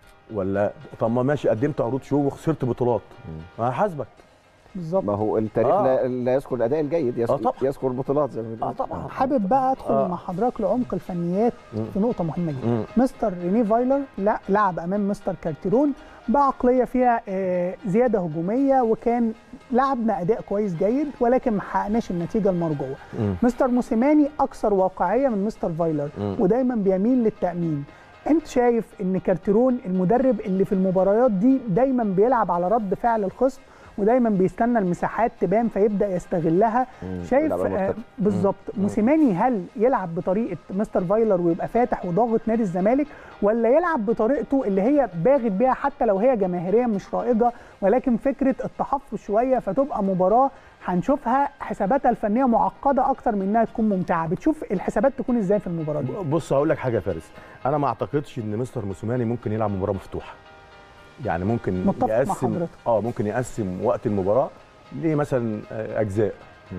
ولا طب ما ماشي قدمت عروض شو وخسرت بطولات، ما هحاسبك بالظبط. ما هو التاريخ آه. لا, لا يذكر الاداء الجيد، يذكر, آه يذكر البطولات زي ما بنقول. اه طبعا. حابب بقى ادخل آه. مع حضرتك لعمق الفنيات م. في نقطه مهمه جدا. م. مستر ريني فايلر لا لعب امام مستر كارتيرون بعقليه فيها آه زياده هجوميه، وكان لعبنا اداء كويس جيد ولكن ما حققناش النتيجه المرجوه. م. مستر موسيماني اكثر واقعيه من مستر فايلر م. ودايما بيميل للتامين. انت شايف ان كارتيرون المدرب اللي في المباريات دي دايما بيلعب على رد فعل الخصم ودايما بيستنى المساحات تبان فيبدا يستغلها؟ شايف آه بالظبط موسيماني هل يلعب بطريقه مستر فايلر ويبقى فاتح وضاغط نادي الزمالك، ولا يلعب بطريقته اللي هي باغت بيها حتى لو هي جماهيريا مش رائجه، ولكن فكره التحفظ شويه فتبقى مباراه هنشوفها حساباتها الفنيه معقده اكتر من انها تكون ممتعه؟ بتشوف الحسابات تكون ازاي في المباراه دي؟ بص هقول لك حاجه يا فارس، انا ما اعتقدش ان مستر موسيماني ممكن يلعب مباراه مفتوحه. يعني ممكن يقسم اه ممكن يقسم وقت المباراه لمثلا اجزاء،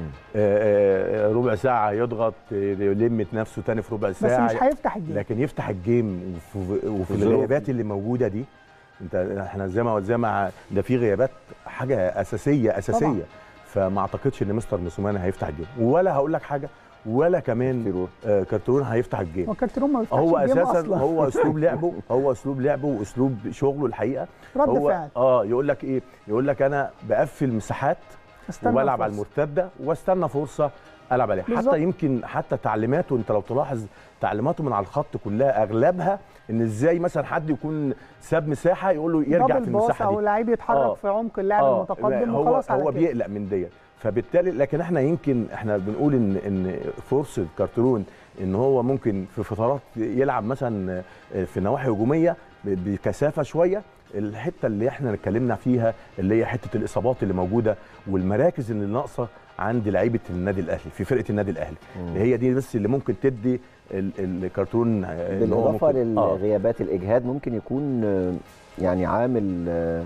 ربع ساعه يضغط يلم نفسه تاني في ربع ساعه، بس مش هيفتح الجيم. لكن يفتح الجيم وفي, وفي الغيابات اللي موجوده دي، انت احنا زي ما زي ما ده في غيابات حاجه اساسيه اساسيه طبعا. فما اعتقدش ان مستر موسيماني هيفتح الجيم، ولا هقول لك حاجه ولا كمان آه كارتيرون هيفتح الجيم. وكارتيرون ما بيفتحش هو الجيم اساسا أصلاً. هو اسلوب لعبه هو اسلوب لعبه واسلوب شغله الحقيقه رد هو فعل. اه يقول لك ايه؟ يقول لك انا بقفل مساحات وبلعب على المرتده واستنى فرصه العب عليها. حتى يمكن حتى تعليماته، انت لو تلاحظ تعليماته من على الخط كلها اغلبها ان ازاي مثلا حد يكون ساب مساحه يقول له يرجع في المساحه دي، او لعيب يتحرك آه. في عمق اللعب آه. المتقدم هو وخلاص على هو كده. بيقلق من ديت، فبالتالي لكن احنا يمكن احنا بنقول ان ان فرصه كارتيرون ان هو ممكن في فترات يلعب مثلا في نواحي هجوميه بكثافه شويه. الحته اللي احنا اتكلمنا فيها اللي هي حته الاصابات اللي موجوده والمراكز اللي ناقصه عند لعيبه النادي الاهلي في فرقه النادي الاهلي، هي دي بس اللي ممكن تدي الكارتيرون. بالاضافه للغيابات، الاجهاد ممكن يكون يعني عامل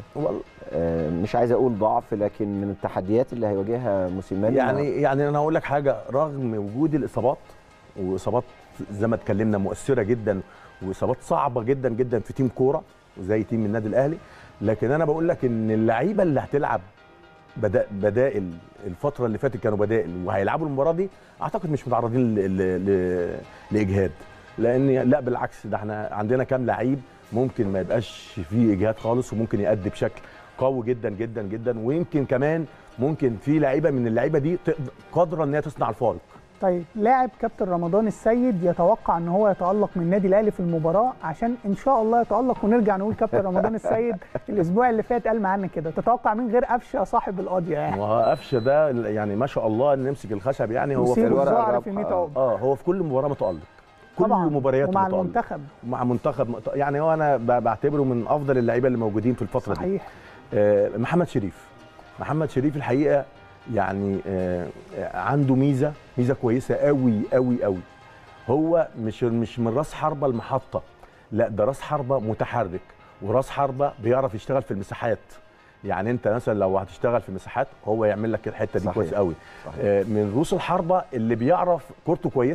مش عايز اقول ضعف، لكن من التحديات اللي هيواجهها موسيماني. يعني يعني انا هقول لك حاجه، رغم وجود الاصابات واصابات زي ما اتكلمنا مؤثره جدا واصابات صعبه جدا جدا في تيم كوره زي تيم النادي الاهلي، لكن انا بقول لك ان اللعيبه اللي هتلعب بدأ بدائل الفتره اللي فاتت كانوا بدائل وهيلعبوا المباراه دي، اعتقد مش متعرضين لاجهاد، لان لا بالعكس ده احنا عندنا كام لعيب ممكن ما يبقاش فيه اجهاد خالص وممكن يأدي بشكل قوي جدا جدا جدا، ويمكن كمان ممكن في لعيبه من اللعيبه دي قادره ان هي تصنع الفارق. طيب لاعب كابتن رمضان السيد يتوقع ان هو يتألق من النادي الاهلي في المباراه عشان ان شاء الله يتألق ونرجع نقول كابتن رمضان السيد الاسبوع اللي فات قال معانا كده، تتوقع مين غير قفشه صاحب القضيه يعني؟ ما هو قفشه ده يعني ما شاء الله نمسك الخشب يعني هو في الورقه في مية عقب. اه هو في كل مباراه متألق، كل مبارياته ومع متألق. المنتخب مع منتخب يعني هو انا بعتبره من افضل اللعيبه اللي موجودين في الفتره صحيح. دي. آه محمد شريف محمد شريف الحقيقه يعني آه عنده ميزه ميزه كويسه قوي قوي قوي، هو مش مش من راس حربه المحطه، لا ده راس حربه متحرك وراس حربه بيعرف يشتغل في المساحات. يعني انت مثلا لو هتشتغل في مساحات هو يعمل لك الحته دي كويس قوي. آه من رؤوس الحربه اللي بيعرف كورته كويسه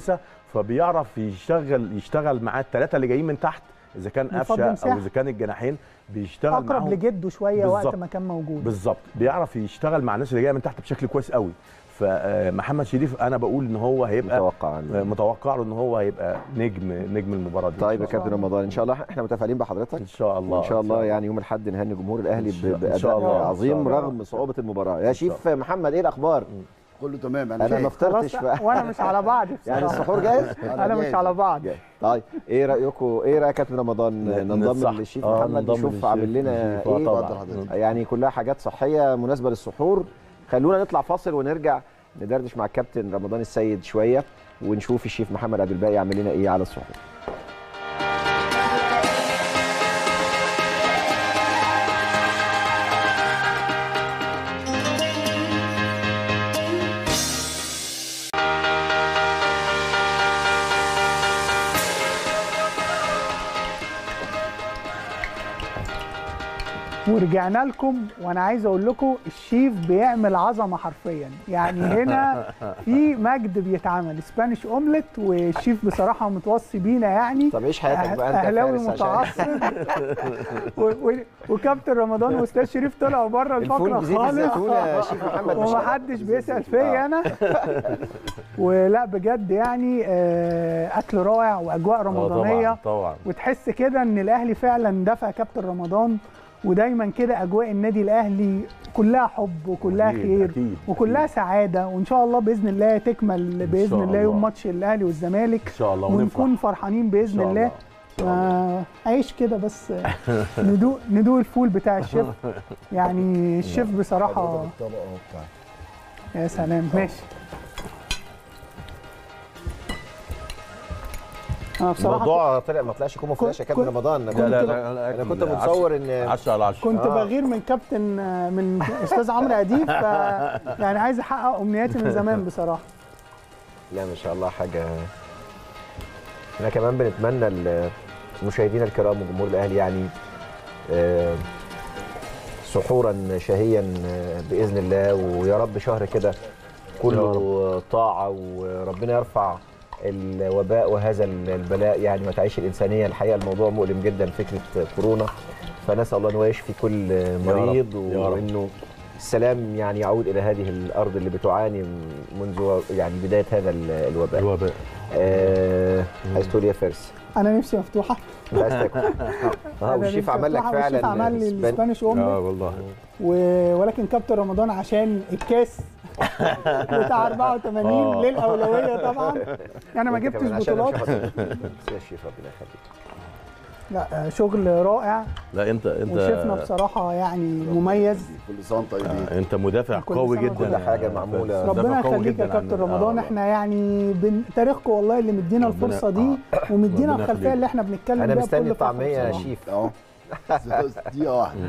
فبيعرف يشتغل يشتغل معاه الثلاثه اللي جايين من تحت، اذا كان قفشه او اذا كان الجناحين بيشتغل اقرب معاهم لجده شويه وقت ما كان موجود. بالظبط، بيعرف يشتغل مع الناس اللي جايه من تحت بشكل كويس قوي. فمحمد شريف انا بقول ان هو هيبقى متوقع متوقع له ان هو هيبقى نجم نجم المباراه دي. طيب يا كابتن رمضان، ان شاء الله احنا متفائلين بحضرتك ان شاء الله، ان شاء الله يعني يوم الاحد نهني جمهور الاهلي باداء عظيم رغم صعوبه المباراه. يا شيف محمد ايه الاخبار؟ كله تمام. انا, أنا ما فطرتش وانا مش على بعض يعني السحور جاهز؟ انا مش على بعض. طيب ايه رايكم، ايه رايك كابتن رمضان ننضم للشيف محمد نشوف عامل لنا ايه؟ يعني كلها حاجات صحيه مناسبه للسحور. خلونا نطلع فاصل ونرجع ندردش مع الكابتن رمضان السيد شويه ونشوف الشيف محمد عبد الباقي يعمل لنا ايه على السحور. ورجعنا لكم وانا عايز اقول لكم الشيف بيعمل عظمه حرفيا. يعني هنا في مجد بيتعمل سبانيش اومليت، والشيف بصراحه متوصي بينا يعني. طب ايش حياتك بقى انت؟ اهلاوي متعصب. وكابتن رمضان واستاذ شريف طلعوا بره الفقره خالص ومحدش بيسال فيا انا. ولا بجد يعني اكل رائع واجواء رمضانيه طبعا طبعا، وتحس كده ان الاهلي فعلا دفع كابتن رمضان. ودايما كده اجواء النادي الاهلي كلها حب وكلها خير أكيد وكلها أكيد سعاده، وان شاء الله باذن الله تكمل باذن الله يوم ماتش الاهلي والزمالك ان شاء الله ونكون فرحانين باذن الله. آه عيش كده بس ندوق ندوق الفول بتاع الشيف. يعني الشيف بصراحه يا سلام. ماشي. اه بصراحه الموضوع طلع ما طلعش كومو فلاش يا كابتن رمضان. انا كنت لا لا لا انا كنت متصور ان عشرة على عشرة كنت آه. بغير من كابتن من استاذ عمرو اديب، ف يعني عايز احقق امنياتي من زمان بصراحه. لا ما شاء الله حاجه. احنا كمان بنتمنى لمشاهدينا الكرام وجمهور الاهلي يعني سحورا شهيا باذن الله، ويا رب شهر كده كله طاعه وربنا يرفع الوباء وهذا البلاء يعني ما تعيش الإنسانية. الحقيقة الموضوع مؤلم جدا فكرة كورونا، فنسأل الله أنه يشفي كل مريض وأنه السلام يعني يعود إلى هذه الأرض اللي بتعاني منذ يعني بداية هذا الوباء. الوباء آه عايز تقول يا فارس؟ أنا نفسي مفتوحة. عايز تاكل؟ اه والشيف عمل لك فعلا الشيف عمل لي الاسبانيش اومليت. اه والله. ولكن كابتن رمضان عشان الكاس بتاع أربعة وثمانين للاولويه طبعا. يعني ما جبتش بطولات. يا شيف ربنا يخليك. لا شغل رائع. لا انت انت وشيفنا بصراحه يعني مميز. كل سنه وانت طيب. آه انت مدافع قوي جدا. كل حاجه معموله. ربنا يخليك يا كابتن رمضان. آه احنا يعني تاريخكم والله اللي مدينا الفرصه دي آه ومدينا الخلفيه اللي احنا بنتكلم بيها. انا مستني الطعميه يا شيف اهو. دقيقه واحده.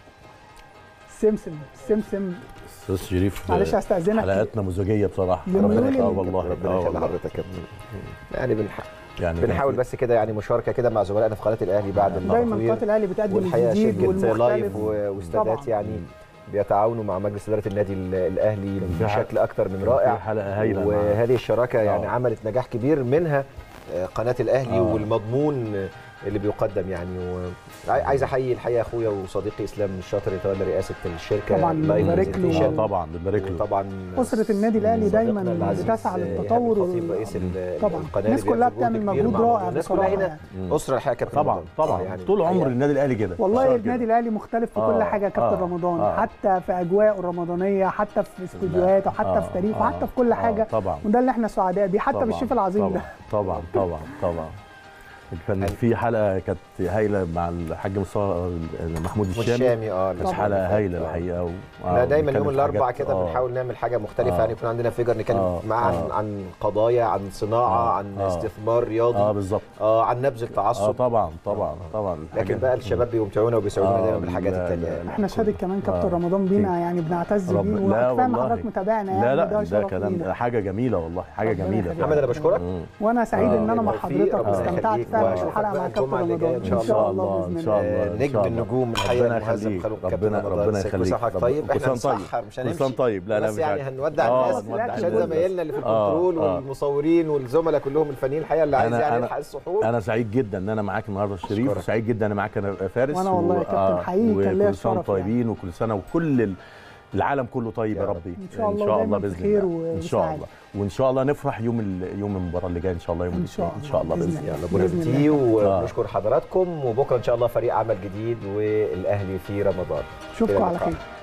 سمسم سمسم استاذ شريف معلش هستاذنك. حلقات نموذجيه بصراحه. ربنا اه والله ربنا يخلي حضرتك يا كابتن. يعني بنحق يعني بنحاول بس كده يعني مشاركه كده مع زملائنا في قناه الاهلي بعد التطوير. دايما قناه الاهلي بتقدم الجديد والمختلف لايف واستادات يعني بيتعاونوا مع مجلس اداره النادي الاهلي بشكل اكتر من رائع. حلقه هايله وهذه الشراكه يعني عملت نجاح كبير منها قناه الاهلي آه. والمضمون اللي بيقدم يعني. عايز احيي الحقيقه اخويا وصديقي اسلام الشاطر اللي تولى رئاسه الشركه. طبعا بنبارك له. طبعا بنبارك له. طبعا اسره النادي الاهلي دايما بتسعى للتطور. رئيس طبعا الناس كلها بتعمل مجهود رائع. الناس كلها هنا اسره الحقيقه كابتن طبعا طبعا يعني طول عمر النادي الاهلي كده. والله النادي الاهلي مختلف في كل حاجه كابتن رمضان. آه. حتى في اجواءه الرمضانيه، حتى في استوديوهاته، حتى آه. في تاريخه، حتى في كل حاجه. طبعا. وده اللي احنا سعداء بيه حتى بالشيف العظيم ده. طبعا طبعا طبعا. كان في حلقه كانت هايله مع الحاج مصطفى محمود الشامي. الشامي اه كانت حلقه هايله الحقيقه. احنا دايما يوم الاربعاء كده بنحاول نعمل حاجه مختلفه. يعني يكون عندنا فيجر نتكلم معاه عن عن قضايا، عن صناعه، عن استثمار رياضي. اه بالظبط. اه عن نبذ التعصب. اه طبعا طبعا طبعا. لكن بقى الشباب بيمتعونا وبيسعدونا دايما بالحاجات الثانيه. احنا شهاده كمان كابتن رمضان بينا يعني بنعتز بيه وكفايه ان حضرتك متابعنا يعني. لا لا ده كلام حاجه جميله والله حاجه جميله. محمد انا بشكرك وانا سعيد ان انا مع حضرتك واستمتعت فعلا الحلقه مع كابتن رمضان ان شاء الله ان شاء الله نجم النجوم الحقيقه المهذب خلوق كابتن رمضان. ربنا يخليك. طيب احنا هنسحر مش هنمشي. طيب لا لا بس يعني هنودع الناس عشان زمايلنا اللي في الكنترول والمصورين والزملاء كلهم الفنيين الحقيقه اللي عايز يعني يلحق السحور. انا سعيد جدا ان انا معاك النهارده الشريف، وسعيد جدا ان انا معاك انا فارس. وانا والله يا كابتن حقيقي كان ليا كل سنه شرف طيبين وكل سنه وكل العالم كله طيب يا ربي. ان شاء الله, إن شاء الله باذن الله. ان شاء الله وان شاء الله نفرح يوم يوم المباراه اللي جايه ان شاء الله يوم الاثنين ان شاء الله باذن الله. بونابتي ونشكر حضراتكم، وبكره ان شاء الله فريق عمل جديد والاهلي في رمضان. اشوفكم على خير.